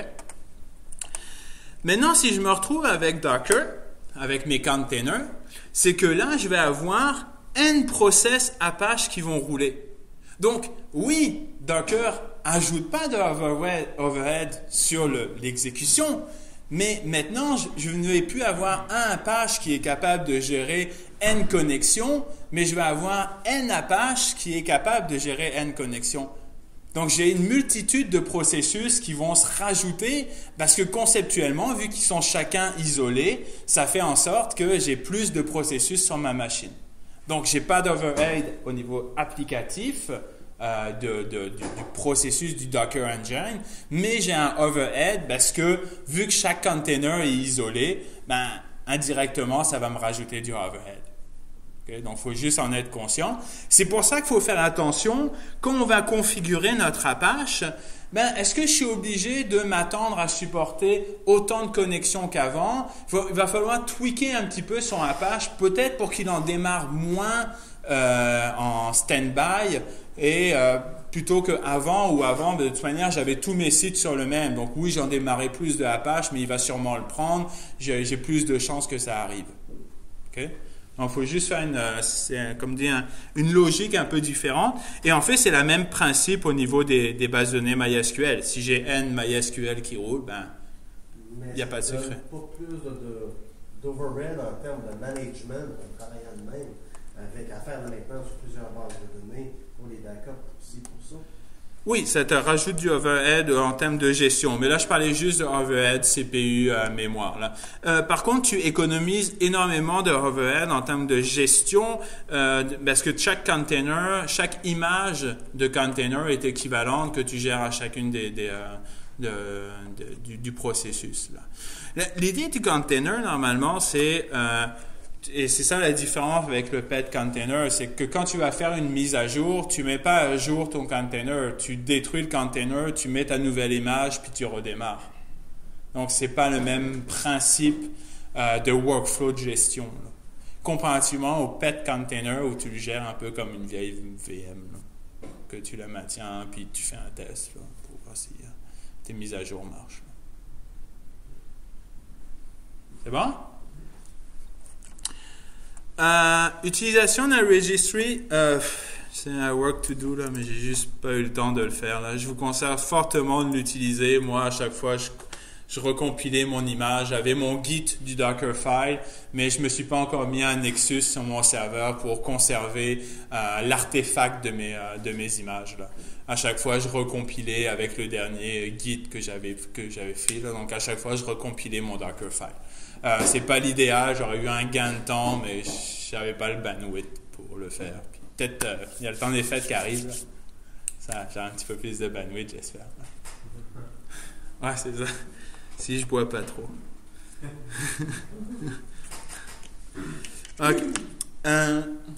Maintenant, si je me retrouve avec Docker, avec mes containers, c'est que là, je vais avoir N process Apache qui vont rouler. Donc, oui, Docker ajoute pas de overhead sur l'exécution, mais maintenant, je, je ne vais plus avoir un Apache qui est capable de gérer N connexions, mais je vais avoir N Apache qui est capable de gérer N connexions. Donc, j'ai une multitude de processus qui vont se rajouter parce que conceptuellement, vu qu'ils sont chacun isolés, ça fait en sorte que j'ai plus de processus sur ma machine. Donc, je n'ai pas d'overhead au niveau applicatif euh, de, de, du, du processus du Docker Engine, mais j'ai un overhead parce que vu que chaque container est isolé, ben, indirectement, ça va me rajouter du overhead. Okay? Donc, il faut juste en être conscient. C'est pour ça qu'il faut faire attention quand on va configurer notre Apache. Ben, est-ce que je suis obligé de m'attendre à supporter autant de connexions qu'avant? Il va falloir tweaker un petit peu son Apache, peut-être pour qu'il en démarre moins euh, en stand-by et euh, plutôt qu'avant ou avant, de toute manière, j'avais tous mes sites sur le même. Donc oui, j'en démarrais plus de Apache, mais il va sûrement le prendre. J'ai, j'ai plus de chances que ça arrive. OK? Donc, il faut juste faire une, c'est, comme dit, un, une logique un peu différente. Et en fait, c'est le même principe au niveau des, des bases de données MySQL. Si j'ai N MySQL qui roule, ben, il n'y a pas de secret. Pas plus de, de, d'overhead en termes de management, en travaillant de même, avec à faire de maintenance sur plusieurs bases de données pour les backups aussi pour ça. Oui, ça te rajoute du overhead en termes de gestion. Mais là, je parlais juste de overhead, C P U, euh, mémoire. Là. Euh, par contre, tu économises énormément de overhead en termes de gestion euh, parce que chaque container, chaque image de container est équivalente que tu gères à chacune des, des, euh, de, de, du, du processus. Là. L'idée du container, normalement, c'est... Euh, et c'est ça la différence avec le pet container, c'est que quand tu vas faire une mise à jour, tu mets pas à jour ton container, tu détruis le container, tu mets ta nouvelle image, puis tu redémarres. Donc, c'est pas le même principe euh, de workflow de gestion, là. Comparativement au pet container où tu le gères un peu comme une vieille V M, là, que tu le maintiens, puis tu fais un test là, pour voir si euh, tes mises à jour marchent. C'est bon? Euh, utilisation d'un registry, euh, c'est un work to do là, mais j'ai juste pas eu le temps de le faire là. Je vous conseille fortement de l'utiliser. Moi, à chaque fois, je, je recompilais mon image, j'avais mon Git du Dockerfile, mais je me suis pas encore mis un Nexus sur mon serveur pour conserver euh, l'artefact de mes euh, de mes images là. À chaque fois, je recompilais avec le dernier Git que j'avais que j'avais fait là. Donc à chaque fois, je recompilais mon Dockerfile. Euh, c'est pas l'idéal, j'aurais eu un gain de temps, mais j'avais pas le bandwidth pour le faire. Puis peut-être, euh, il y a le temps des fêtes qui arrive, là. Ça, j'ai un petit peu plus de bandwidth, j'espère. Ouais, c'est ça. Si je bois pas trop. Ok. Euh,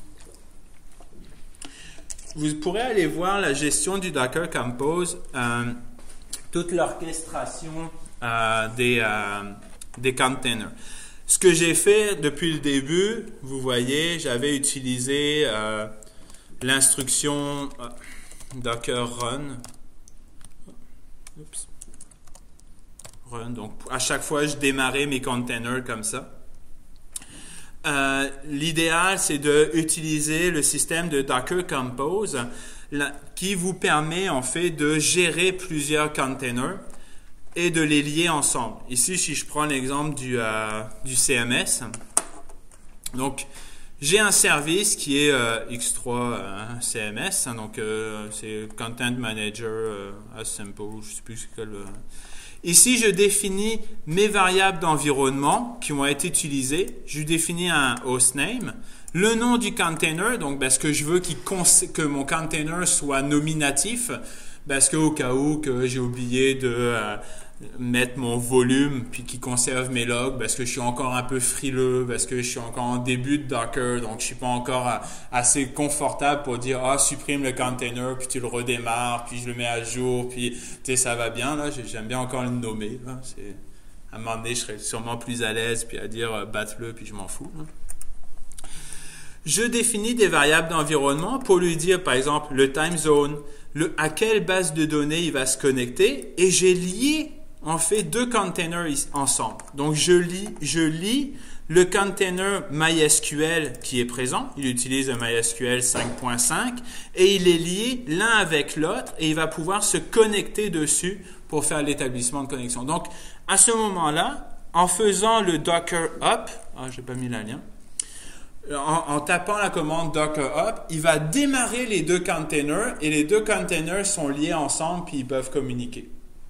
vous pourrez aller voir la gestion du Docker Compose, euh, toute l'orchestration euh, des... Euh, des containers. Ce que j'ai fait depuis le début, vous voyez, j'avais utilisé euh, l'instruction euh, docker run. Oups. Run. Donc, à chaque fois, je démarrais mes containers comme ça. Euh, l'idéal, c'est d'utiliser le système de Docker Compose là, qui vous permet en fait de gérer plusieurs containers et de les lier ensemble. Ici, si je prends l'exemple du, euh, du C M S, donc j'ai un service qui est euh, X trois euh, C M S, hein, donc euh, c'est Content Manager euh, Assemble, je ne sais plus quel. Euh. Ici, je définis mes variables d'environnement qui ont été utilisées. Je définis un hostname, le nom du container, donc parce que je veux qu'il cons- que mon container soit nominatif, parce qu'au cas où que j'ai oublié de euh, mettre mon volume puis qui conserve mes logs parce que je suis encore un peu frileux, parce que je suis encore en début de Docker, donc je suis pas encore à, assez confortable pour dire ah supprime le container puis tu le redémarres puis je le mets à jour puis tu sais ça va bien là, j'aime bien encore le nommer là. C'est à un moment donné je serais sûrement plus à l'aise puis à dire euh, batte-le puis je m'en fous là. Je définis des variables d'environnement pour lui dire par exemple le time zone, le, à quelle base de données il va se connecter et j'ai lié en fait deux containers ensemble. Donc je lis, je lis le container MySQL qui est présent, il utilise le MySQL cinq point cinq et il est lié l'un avec l'autre et il va pouvoir se connecter dessus pour faire l'établissement de connexion. Donc à ce moment-là, en faisant le docker up, ah j'ai pas mis la lien, En, en tapant la commande docker up, il va démarrer les deux containers et les deux containers sont liés ensemble puis ils peuvent communiquer.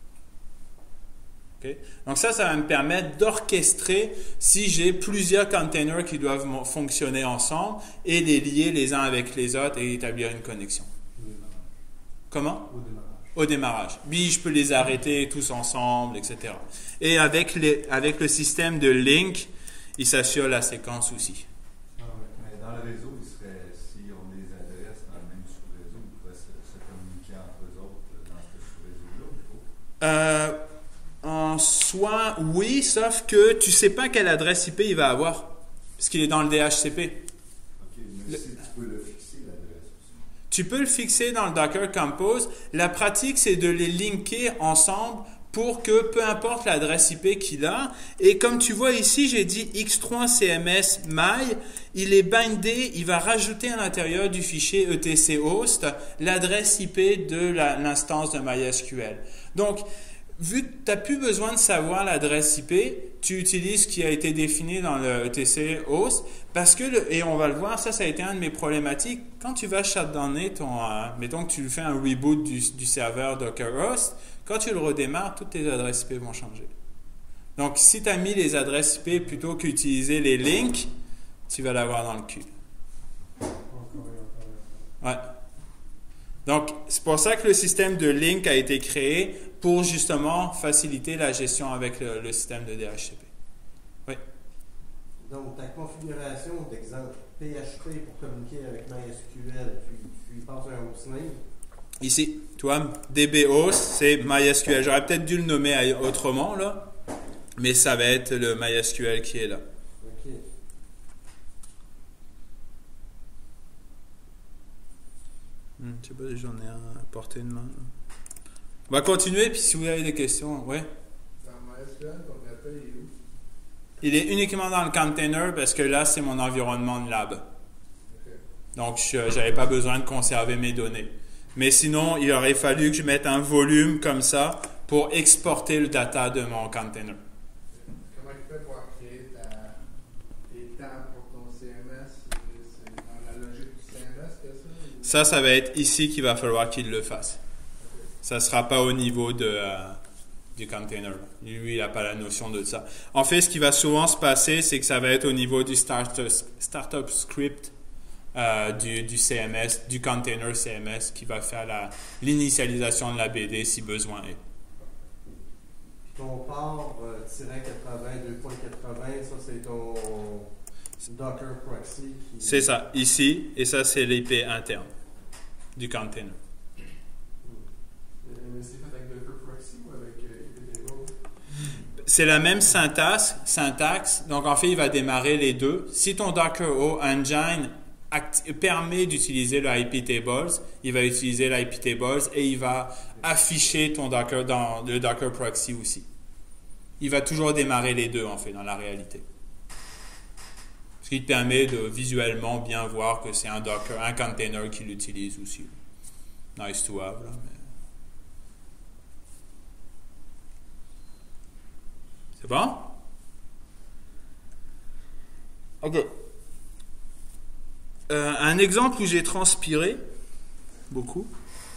Okay? Donc ça, ça va me permettre d'orchestrer si j'ai plusieurs containers qui doivent fonctionner ensemble et les lier les uns avec les autres et établir une connexion. Au démarrage. Comment? Au démarrage. Au démarrage. Oui, je peux les arrêter tous ensemble, et cetera. Et avec, les, avec le système de link, il s'assure la séquence aussi. Mais dans le réseau, il serait, si on les adresse dans le même sous-réseau, ils pourraient se, se communiquer entre eux autres dans ce sous-réseau-là ou pas? Euh, en soi, oui, sauf que tu ne sais pas quelle adresse I P il va avoir, parce qu'il est dans le D H C P. Ok, mais Le, si tu peux le fixer, l'adresse aussi. Tu peux le fixer dans le Docker Compose. La pratique, c'est de les linker ensemble pour que peu importe l'adresse I P qu'il a. Et comme tu vois ici, j'ai dit X trois C M S My, il est bindé, il va rajouter à l'intérieur du fichier E T C host l'adresse I P de la, l'instance de MySQL. Donc, vu que tu n'as plus besoin de savoir l'adresse I P, tu utilises ce qui a été défini dans le E T C host parce que, le, et on va le voir, ça, ça a été un de mes problématiques. Quand tu vas shutdowner ton, euh, mettons que tu fais un reboot du, du serveur Docker host, quand tu le redémarres, toutes tes adresses I P vont changer. Donc, si tu as mis les adresses I P plutôt qu'utiliser les links, tu vas l'avoir dans le cul. Ouais. Donc, c'est pour ça que le système de link a été créé pour justement faciliter la gestion avec le, le système de D H C P. Oui. Donc, ta configuration d'exemple P H P pour communiquer avec MySQL, puis tu passes un hostname. Ici, tu vois, dbhost, c'est MySQL. J'aurais peut-être dû le nommer autrement, là, mais ça va être le MySQL qui est là. OK. Hmm, je sais pas si j'en ai un à portée de main. Là. On va continuer, puis si vous avez des questions, ouais. Dans MySQL, ton data est où? Il est uniquement dans le container parce que là, c'est mon environnement de lab. Okay. Donc, je n'avais pas besoin de conserver mes données. Mais sinon, il aurait fallu que je mette un volume comme ça pour exporter le data de mon container. Comment tu fais pour créer ta, tes tables pour ton C M S? C'est dans la logique du C M S que ça? Ou... Ça, ça va être ici qu'il va falloir qu'il le fasse. Okay. Ça ne sera pas au niveau de, euh, du container. Lui, il n'a pas la notion de ça. En fait, ce qui va souvent se passer, c'est que ça va être au niveau du startup, startup script euh, du, du C M S, du container C M S, qui va faire la, l'initialisation de la B D si besoin est. Ton port euh, quatre-vingts, deux point quatre-vingts, ça c'est ton Docker proxy. Qui... C'est ça, ici, et ça c'est l'I P interne du container. Mais c'est fait avec Docker proxy ou avec I P table? C'est la même syntaxe, syntaxe, donc en fait il va démarrer les deux. Si ton Docker O Engine acti- permet d'utiliser le I P tables, il va utiliser l'I P tables et il va afficher ton Docker dans le Docker proxy aussi. Il va toujours démarrer les deux en fait dans la réalité. Ce qui te permet de visuellement bien voir que c'est un Docker, un container qui l'utilise aussi. Nice to have là. Mais... C'est bon? Ok. Euh, un exemple où j'ai transpiré beaucoup.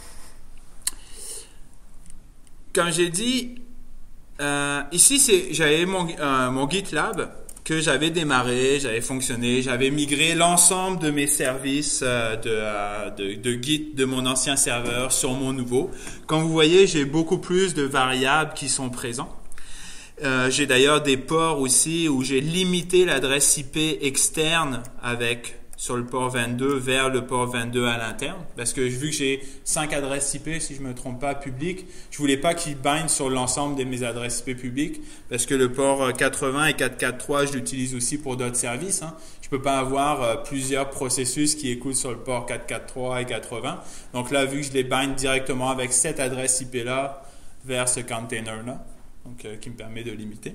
Quand j'ai dit, euh, ici c'est, j'avais mon, euh, mon GitLab que j'avais démarré, j'avais fonctionné, j'avais migré l'ensemble de mes services euh, de, euh, de, de Git de mon ancien serveur sur mon nouveau. Comme vous voyez, j'ai beaucoup plus de variables qui sont présentes. Euh, j'ai d'ailleurs des ports aussi où j'ai limité l'adresse I P externe avec sur le port vingt-deux vers le port vingt-deux à l'interne. Parce que vu que j'ai cinq adresses I P, si je ne me trompe pas, publiques, je voulais pas qu'ils bindent sur l'ensemble de mes adresses I P publiques. Parce que le port quatre-vingts et quatre cent quarante-trois, je l'utilise aussi pour d'autres services. Hein. Je ne peux pas avoir euh, plusieurs processus qui écoutent sur le port quatre cent quarante-trois et quatre-vingts. Donc là, vu que je les bind directement avec cette adresse I P-là vers ce container-là, donc euh, qui me permet de limiter.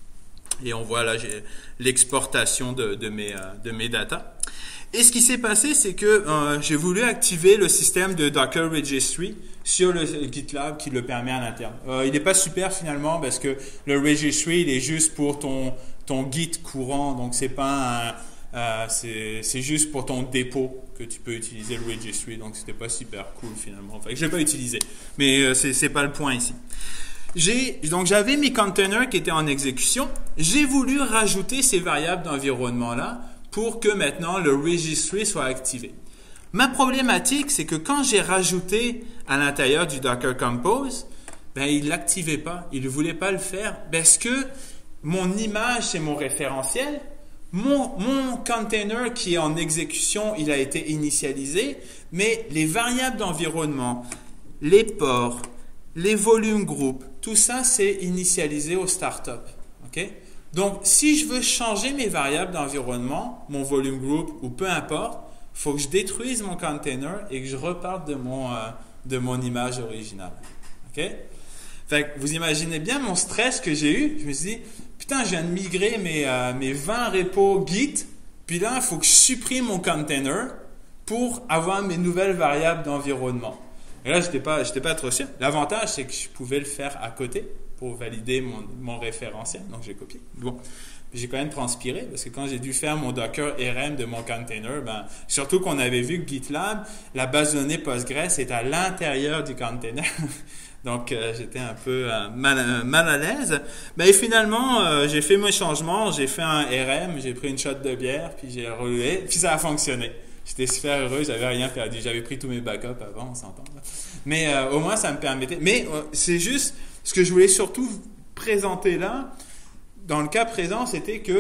Et on voit là, j'ai l'exportation de, de, mes, euh, de mes data. Et ce qui s'est passé, c'est que euh, j'ai voulu activer le système de Docker Registry sur le GitLab qui le permet à l'interne. Euh, il n'est pas super finalement parce que le Registry, il est juste pour ton, ton Git courant. Donc, c'est pas un, euh, c'est, c'est juste pour ton dépôt que tu peux utiliser le Registry. Donc, c'était pas super cool finalement. Enfin, je l'ai pas utilisé. Mais euh, c'est, c'est pas le point ici. J'ai, donc j'avais mes containers qui étaient en exécution. J'ai voulu rajouter ces variables d'environnement-là pour que maintenant le registry soit activé. Ma problématique, c'est que quand j'ai rajouté à l'intérieur du Docker Compose, ben, il ne l'activait pas. Il ne voulait pas le faire parce que mon image, c'est mon référentiel. Mon, mon container qui est en exécution, il a été initialisé, mais les variables d'environnement, les ports, les volumes groupes, tout ça, c'est initialisé au startup. Okay? Donc, si je veux changer mes variables d'environnement, mon volume group ou peu importe, il faut que je détruise mon container et que je reparte de mon, euh, de mon image originale. Okay? Fait que vous imaginez bien mon stress que j'ai eu. Je me suis dit, putain, je viens de migrer mes, euh, mes vingt repos Git, puis là, il faut que je supprime mon container pour avoir mes nouvelles variables d'environnement. Et là, je n'étais pas, j'étais pas trop sûr. L'avantage, c'est que je pouvais le faire à côté pour valider mon, mon référentiel. Donc, j'ai copié. Bon. J'ai quand même transpiré parce que quand j'ai dû faire mon Docker R M de mon container, ben, surtout qu'on avait vu que GitLab, la base de données Postgres est à l'intérieur du container. Donc, euh, j'étais un peu euh, mal, euh, mal à l'aise. Ben, et finalement, euh, j'ai fait mes changements, j'ai fait un R M, j'ai pris une shot de bière, puis j'ai roulé, puis ça a fonctionné. J'étais super heureux, j'avais rien perdu. J'avais pris tous mes backups avant, on s'entend. Mais euh, au moins, ça me permettait. Mais euh, c'est juste ce que je voulais surtout présenter là. Dans le cas présent, c'était que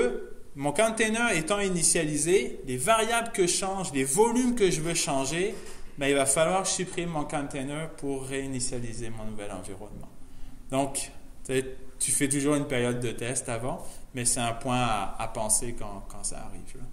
mon container étant initialisé, les variables que je change, les volumes que je veux changer, ben, il va falloir supprimer mon container pour réinitialiser mon nouvel environnement. Donc, tu fais toujours une période de test avant, mais c'est un point à, à penser quand, quand ça arrive. Là.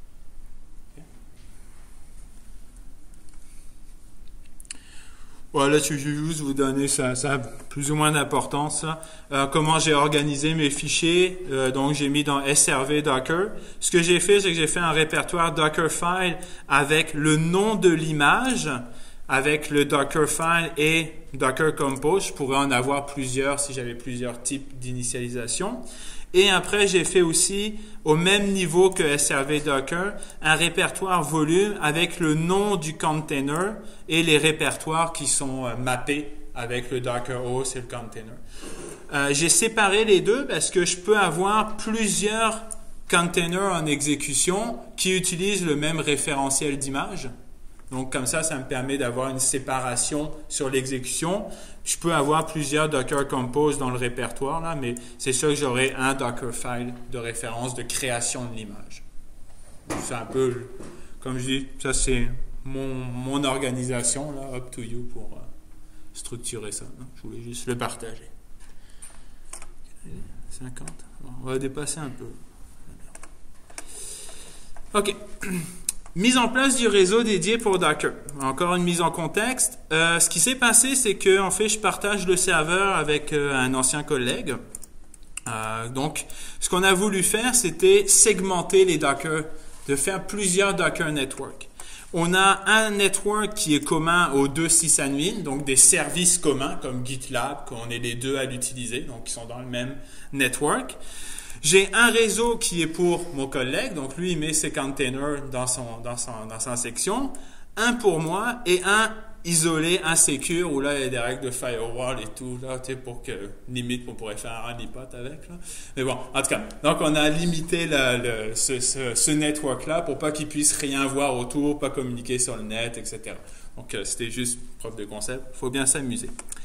Voilà, je vais juste vous donner ça, ça a plus ou moins d'importance. Euh, comment j'ai organisé mes fichiers. Euh, donc, j'ai mis dans S R V Docker. Ce que j'ai fait, c'est que j'ai fait un répertoire Dockerfile avec le nom de l'image, avec le Dockerfile et Docker Compose. Je pourrais en avoir plusieurs si j'avais plusieurs types d'initialisation. Et après, j'ai fait aussi, au même niveau que S R V Docker, un répertoire volume avec le nom du container et les répertoires qui sont euh, mappés avec le Docker host et le container. Euh, j'ai séparé les deux parce que je peux avoir plusieurs containers en exécution qui utilisent le même référentiel d'image. Donc, comme ça, ça me permet d'avoir une séparation sur l'exécution. Je peux avoir plusieurs Docker Compose dans le répertoire, là, mais c'est sûr que j'aurai un Dockerfile de référence de création de l'image. C'est un peu, comme je dis, ça c'est mon, mon organisation, là, up to you pour euh, structurer ça. Je voulais juste le partager. cinquante. Bon, on va dépasser un peu. OK. Mise en place du réseau dédié pour Docker. Encore une mise en contexte. Euh, ce qui s'est passé, c'est que en fait, je partage le serveur avec euh, un ancien collègue. Euh, donc, ce qu'on a voulu faire, c'était segmenter les Docker, de faire plusieurs Docker networks. On a un network qui est commun aux deux sysadmins, donc des services communs comme GitLab, qu'on est les deux à l'utiliser, donc ils sont dans le même network. J'ai un réseau qui est pour mon collègue, donc lui il met ses containers dans, son, dans, son, dans sa section, un pour moi et un isolé, insécure, où là il y a des règles de firewall et tout, là, tu sais, pour que limite on pourrait faire un honeypot avec. Là. Mais bon, en tout cas, donc on a limité la, le, ce, ce, ce network-là pour pas qu'il puisse rien voir autour, pas communiquer sur le net, et cetera. Donc euh, c'était juste preuve de concept, il faut bien s'amuser.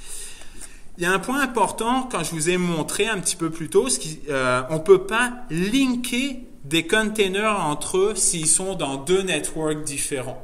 Il y a un point important, quand je vous ai montré un petit peu plus tôt, ce qui, euh, on ne peut pas linker des containers entre eux s'ils sont dans deux networks différents.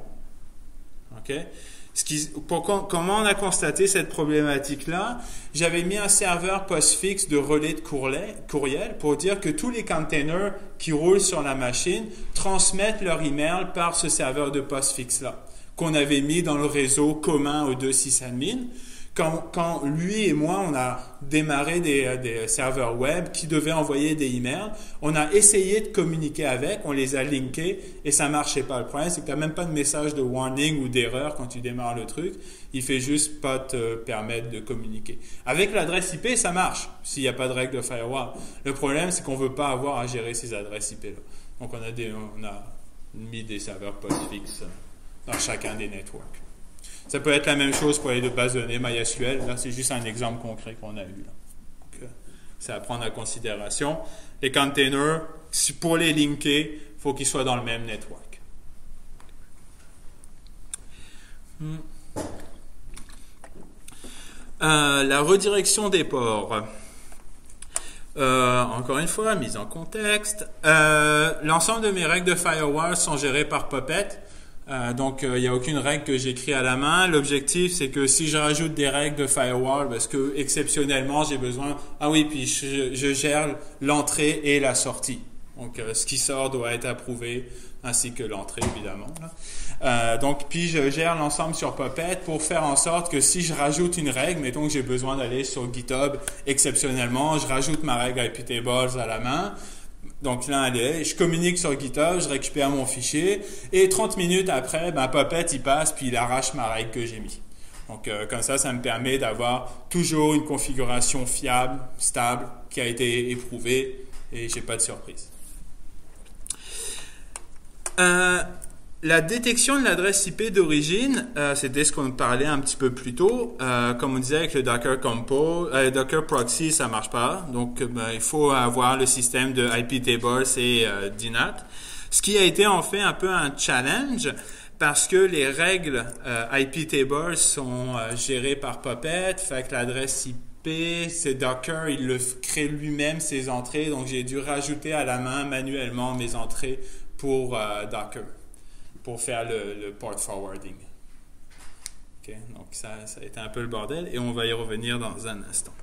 OK? Ce qui, pour, comment on a constaté cette problématique-là? J'avais mis un serveur postfix de relais de courriel pour dire que tous les containers qui roulent sur la machine transmettent leur email par ce serveur de postfix-là, qu'on avait mis dans le réseau commun aux deux sysadmins. Quand, quand lui et moi, on a démarré des, des serveurs web qui devaient envoyer des emails, on a essayé de communiquer avec, on les a linkés et ça marchait pas. Le problème, c'est que tu n'as même pas de message de warning ou d'erreur quand tu démarres le truc. Il fait juste pas te permettre de communiquer. Avec l'adresse I P, ça marche s'il n'y a pas de règle de firewall. Le problème, c'est qu'on veut pas avoir à gérer ces adresses I P-là. Donc, on a, des, on a mis des serveurs postfix dans chacun des networks. Ça peut être la même chose pour les deux bases de données MySQL. Là, c'est juste un exemple concret qu'on a eu. Là. Donc, c'est à prendre en considération. Les containers, pour les linker, il faut qu'ils soient dans le même network. Hmm. Euh, la redirection des ports. Euh, encore une fois, mise en contexte. Euh, l'ensemble de mes règles de firewall sont gérées par Puppet. Euh, donc, il euh, n'y a aucune règle que j'écris à la main. L'objectif, c'est que si je rajoute des règles de firewall, parce que exceptionnellement, j'ai besoin... Ah oui, puis je, je gère l'entrée et la sortie. Donc, euh, ce qui sort doit être approuvé, ainsi que l'entrée, évidemment. Là. Euh, donc, puis je gère l'ensemble sur Puppet pour faire en sorte que si je rajoute une règle, mettons que j'ai besoin d'aller sur GitHub, exceptionnellement, je rajoute ma règle I P tables à la main. Donc là, elle est, je communique sur GitHub, je récupère mon fichier et trente minutes après, ben, Puppet, il passe puis il arrache ma règle que j'ai mis. Donc euh, comme ça, ça me permet d'avoir toujours une configuration fiable, stable, qui a été éprouvée et j'ai pas de surprise. Euh, la détection de l'adresse I P d'origine, euh, c'était ce qu'on parlait un petit peu plus tôt. Euh, comme on disait avec le Docker Compose, euh, Docker Proxy, ça marche pas. Donc, ben, il faut avoir le système de I P tables et euh, D N A T. Ce qui a été en fait un peu un challenge parce que les règles euh, I P tables sont euh, gérées par Puppet, fait que l'adresse I P, c'est Docker, il le crée lui-même ses entrées, donc j'ai dû rajouter à la main manuellement mes entrées pour euh, Docker, pour faire le, le port forwarding. Okay, donc ça, ça a été un peu le bordel et on va y revenir dans un instant.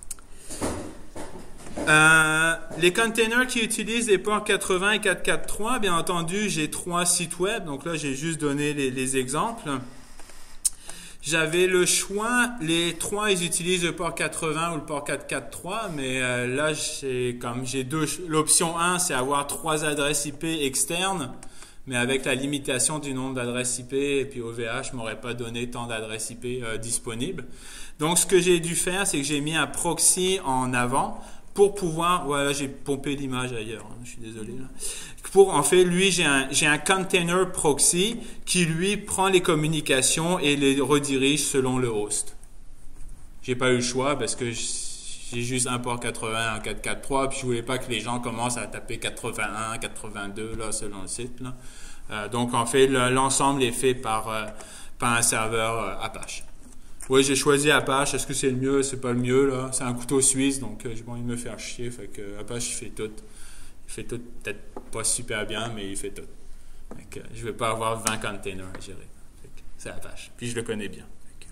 Euh, les containers qui utilisent les ports quatre-vingts et quatre cent quarante-trois, bien entendu, j'ai trois sites web, donc là j'ai juste donné les, les exemples. J'avais le choix, les trois ils utilisent le port quatre-vingts ou le port quatre cent quarante-trois, mais euh, là j'ai comme j'ai deux, l'option un c'est avoir trois adresses I P externes, mais avec la limitation du nombre d'adresses I P et puis O V H m'aurait pas donné tant d'adresses I P euh, disponibles. Donc ce que j'ai dû faire, c'est que j'ai mis un proxy en avant pour pouvoir, voilà, j'ai pompé l'image ailleurs, hein, je suis désolé là. Pour, en fait, lui, j'ai un, j'ai un container proxy qui, lui, prend les communications et les redirige selon le host. J'ai pas eu le choix parce que j'ai juste un port quatre-vingts, un quatre cent quarante-trois, puis je voulais pas que les gens commencent à taper quatre-vingt-un, quatre-vingt-deux, là, selon le site, là. Euh, donc, en fait, le, l'ensemble est fait par, euh, par un serveur euh, Apache. Oui, j'ai choisi Apache. Est-ce que c'est le mieux? C'est pas le mieux, là. C'est un couteau suisse, donc euh, j'ai pas envie de me faire chier. Fait que Apache, il fait tout. Il fait tout, peut-être pas super bien, mais il fait tout. Fait que, je vais pas avoir vingt containers à gérer. Fait que c'est Apache. Puis je le connais bien. Fait que...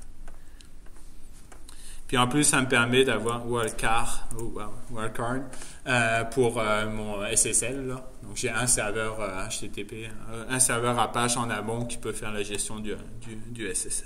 Puis en plus, ça me permet d'avoir Wildcard, oh, wow, Wildcard euh, pour euh, mon S S L, là. Donc j'ai un serveur euh, H T T P, euh, un serveur Apache en amont qui peut faire la gestion du, du, du S S L.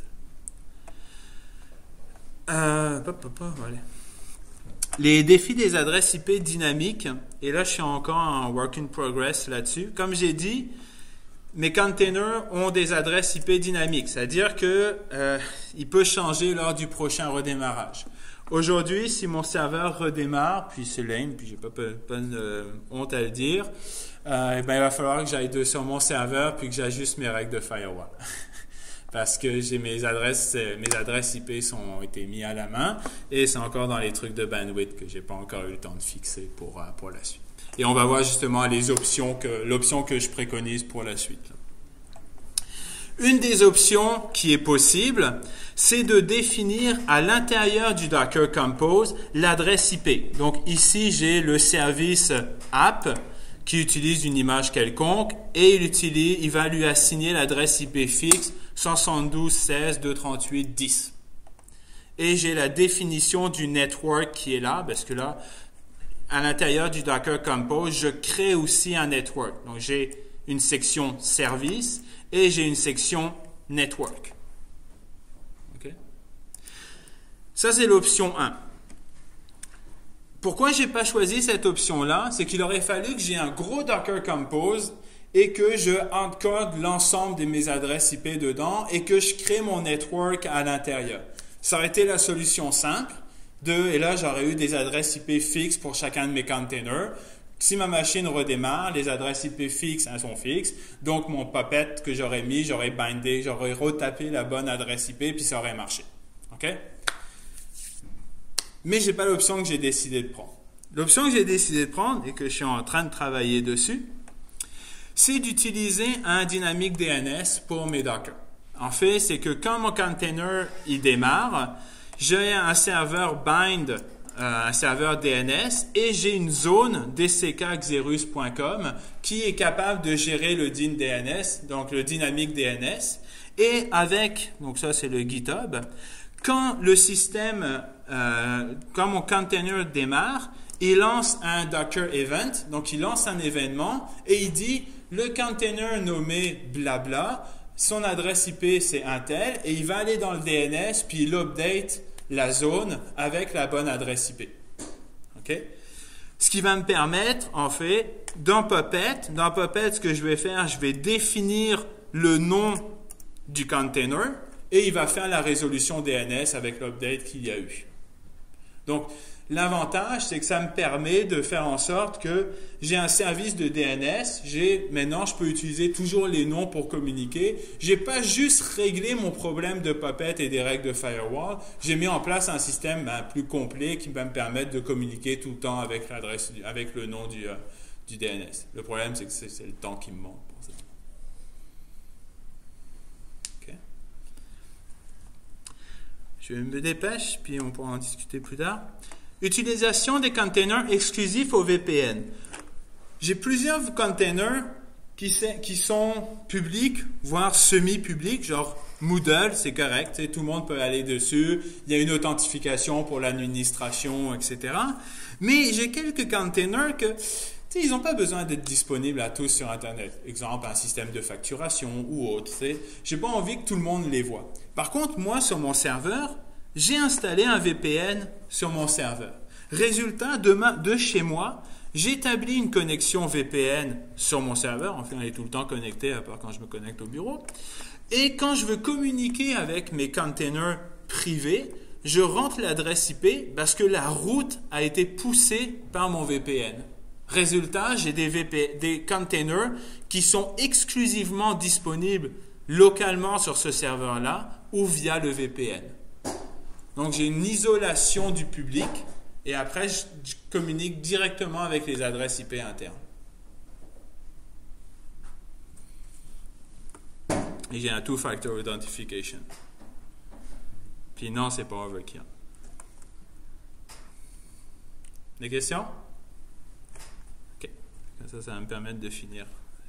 Euh, pop, pop, pop, allez. Les défis des adresses I P dynamiques, et là je suis encore en work in progress là-dessus. Comme j'ai dit, mes containers ont des adresses I P dynamiques, c'est-à-dire que euh, il peut changer lors du prochain redémarrage. Aujourd'hui, si mon serveur redémarre, puis c'est lame, puis j'ai pas pas, pas de honte à le dire, euh, ben il va falloir que j'aille de, sur mon serveur puis que j'ajuste mes règles de firewall. Parce que j'ai mes adresses, mes adresses I P sont, ont été mises à la main et c'est encore dans les trucs de bandwidth que j'ai pas encore eu le temps de fixer pour, pour la suite. Et on va voir justement les options que, l'option que je préconise pour la suite. Une des options qui est possible, c'est de définir à l'intérieur du Docker Compose l'adresse I P. Donc ici, j'ai le service app qui utilise une image quelconque et il, utilise, il va lui assigner l'adresse I P fixe cent soixante-douze point seize point deux cent trente-huit point dix. Et j'ai la définition du network qui est là, parce que là, à l'intérieur du Docker Compose, je crée aussi un network. Donc, j'ai une section service et j'ai une section network. Okay? Ça, c'est l'option un. Pourquoi je n'ai pas choisi cette option-là? C'est qu'il aurait fallu que j'ai un gros Docker Compose et que je encode l'ensemble de mes adresses I P dedans et que je crée mon network à l'intérieur. Ça aurait été la solution simple. De, et là, j'aurais eu des adresses I P fixes pour chacun de mes containers. Si ma machine redémarre, les adresses I P fixes elles sont fixes. Donc, mon puppet que j'aurais mis, j'aurais bindé, j'aurais retapé la bonne adresse I P puis ça aurait marché. OK? Mais je n'ai pas l'option que j'ai décidé de prendre. L'option que j'ai décidé de prendre et que je suis en train de travailler dessus, c'est d'utiliser un dynamic D N S pour mes Docker. En fait, c'est que quand mon container il démarre, j'ai un serveur bind, euh, un serveur D N S, et j'ai une zone d c k xerus point com qui est capable de gérer le D N S, donc le dynamic D N S. Et avec, donc ça c'est le GitHub, quand le système, euh, quand mon container démarre, il lance un Docker event, donc il lance un événement et il dit le container nommé blabla, son adresse I P c'est un tel et il va aller dans le D N S puis il update la zone avec la bonne adresse I P. OK? Ce qui va me permettre, en fait, dans Puppet, dans Puppet, ce que je vais faire, je vais définir le nom du container et il va faire la résolution D N S avec l'update qu'il y a eu. Donc, l'avantage, c'est que ça me permet de faire en sorte que j'ai un service de D N S. J'ai, maintenant, je peux utiliser toujours les noms pour communiquer. Je n'ai pas juste réglé mon problème de Puppet et des règles de firewall. J'ai mis en place un système ben, plus complet qui va me permettre de communiquer tout le temps avec l'adresse, avec le nom du, euh, du D N S. Le problème, c'est que c'est, c'est le temps qui me manque pour ça. je me dépêche, puis on pourra en discuter plus tard. Utilisation des containers exclusifs au V P N. J'ai plusieurs containers qui, qui sont publics, voire semi-publics, genre Moodle, c'est correct, tout le monde peut aller dessus, il y a une authentification pour l'administration, et cetera. Mais j'ai quelques containers que, ils n'ont pas besoin d'être disponibles à tous sur Internet. Exemple, un système de facturation ou autre. Je n'ai pas envie que tout le monde les voit. Par contre, moi, sur mon serveur, j'ai installé un V P N sur mon serveur. Résultat, de, ma, de chez moi, j'établis une connexion V P N sur mon serveur. Enfin, elle est tout le temps connectée, à part quand je me connecte au bureau. Et quand je veux communiquer avec mes containers privés, je rentre l'adresse I P parce que la route a été poussée par mon V P N. Résultat, j'ai des, V P, des containers qui sont exclusivement disponibles localement sur ce serveur-là ou via le V P N. Donc, j'ai une isolation du public et après, je, je communique directement avec les adresses I P internes. Et j'ai un two-factor authentification. Puis non, c'est pas overkill. Des questions? OK. Ça, ça va me permettre de finir.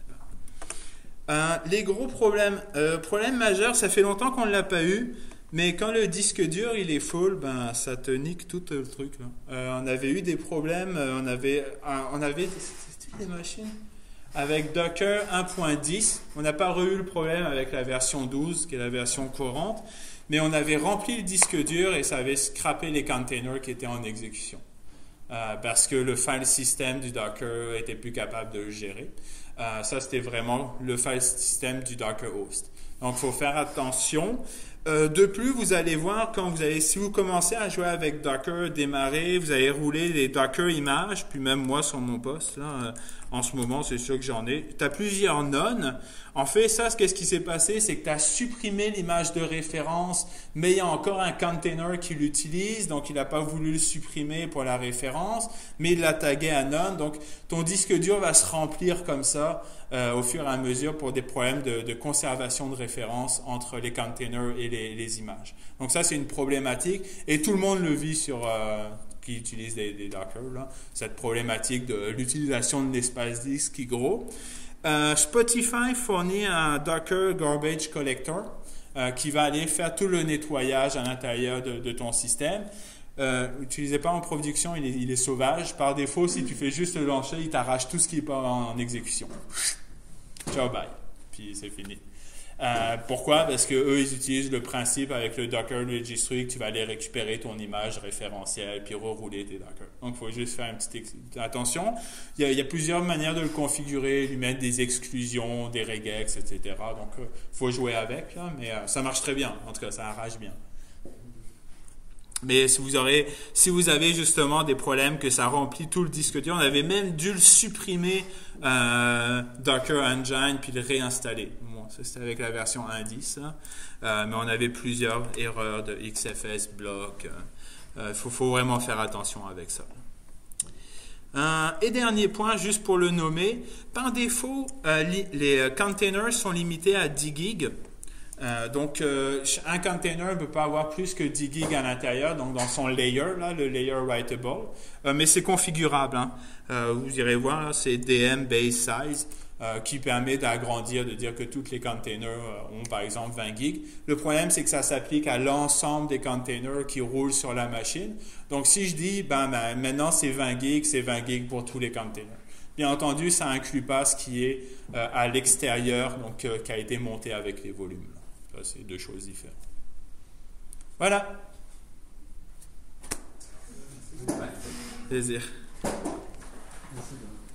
Euh, les gros problèmes. Euh, problème majeur, ça fait longtemps qu'on ne l'a pas eu, mais quand le disque dur il est full, ben, ça te nique tout le truc. Là. Euh, on avait eu des problèmes. Euh, on avait, euh, on avait c'était des machines avec Docker un point dix. On n'a pas eu le problème avec la version douze, qui est la version courante, mais on avait rempli le disque dur et ça avait scrappé les containers qui étaient en exécution. Euh, parce que le file system du Docker était plus capable de le gérer. Euh, ça, c'était vraiment le file system du Docker host. Donc, il faut faire attention. Euh, de plus, vous allez voir quand vous allez, si vous commencez à jouer avec Docker, démarrer, vous allez rouler les Docker images, puis même moi sur mon poste, là, euh, en ce moment, c'est sûr que j'en ai. Tu as plusieurs nonnes. En fait, ça, qu'est-ce qui s'est passé? C'est que tu as supprimé l'image de référence, mais il y a encore un container qui l'utilise, donc il n'a pas voulu le supprimer pour la référence, mais il l'a tagué à none. Donc, ton disque dur va se remplir comme ça euh, au fur et à mesure pour des problèmes de, de conservation de référence entre les containers et les, les images. Donc, ça, c'est une problématique et tout le monde le vit sur... Euh, qui utilisent des, des Docker, là, cette problématique de l'utilisation de l'espace disque qui est gros. Euh, Spotify fournit un Docker Garbage Collector euh, qui va aller faire tout le nettoyage à l'intérieur de, de ton système. Euh, Utilisez pas en production, il est, il est sauvage. Par défaut, si tu fais juste le lancer, il t'arrache tout ce qui n'est pas en, en exécution. Ciao, bye. Puis c'est fini. Euh, pourquoi? Parce qu'eux, ils utilisent le principe avec le Docker Registry que tu vas aller récupérer ton image référentielle puis rerouler tes Docker. Donc, il faut juste faire une petite ex- attention. Il y, a, il y a plusieurs manières de le configurer, lui mettre des exclusions, des regex, et cetera. Donc, il euh, faut jouer avec, là, mais euh, ça marche très bien. En tout cas, ça arrache bien. Mais si vous, aurez, si vous avez justement des problèmes que ça remplit tout le disque dur, on avait même dû le supprimer euh, Docker Engine puis le réinstaller. Bon, ça c'était avec la version un point dix, euh, mais on avait plusieurs erreurs de X F S, bloc. Il euh, faut, faut vraiment faire attention avec ça. Euh, et dernier point, juste pour le nommer, par défaut, euh, li, les containers sont limités à dix gigs. Euh, donc, euh, un container ne peut pas avoir plus que dix gigs à l'intérieur, donc dans son layer, là, le layer writable. Euh, mais c'est configurable. Hein. Euh, vous irez voir, là, c'est D M base size euh, qui permet d'agrandir, de dire que tous les containers euh, ont par exemple vingt gigs. Le problème, c'est que ça s'applique à l'ensemble des containers qui roulent sur la machine. Donc, si je dis, ben, ben maintenant c'est vingt gigs, c'est vingt gigs pour tous les containers. Bien entendu, ça n'inclut pas ce qui est euh, à l'extérieur, donc euh, qui a été monté avec les volumes. C'est deux choses différentes. Voilà. Plaisir. Merci.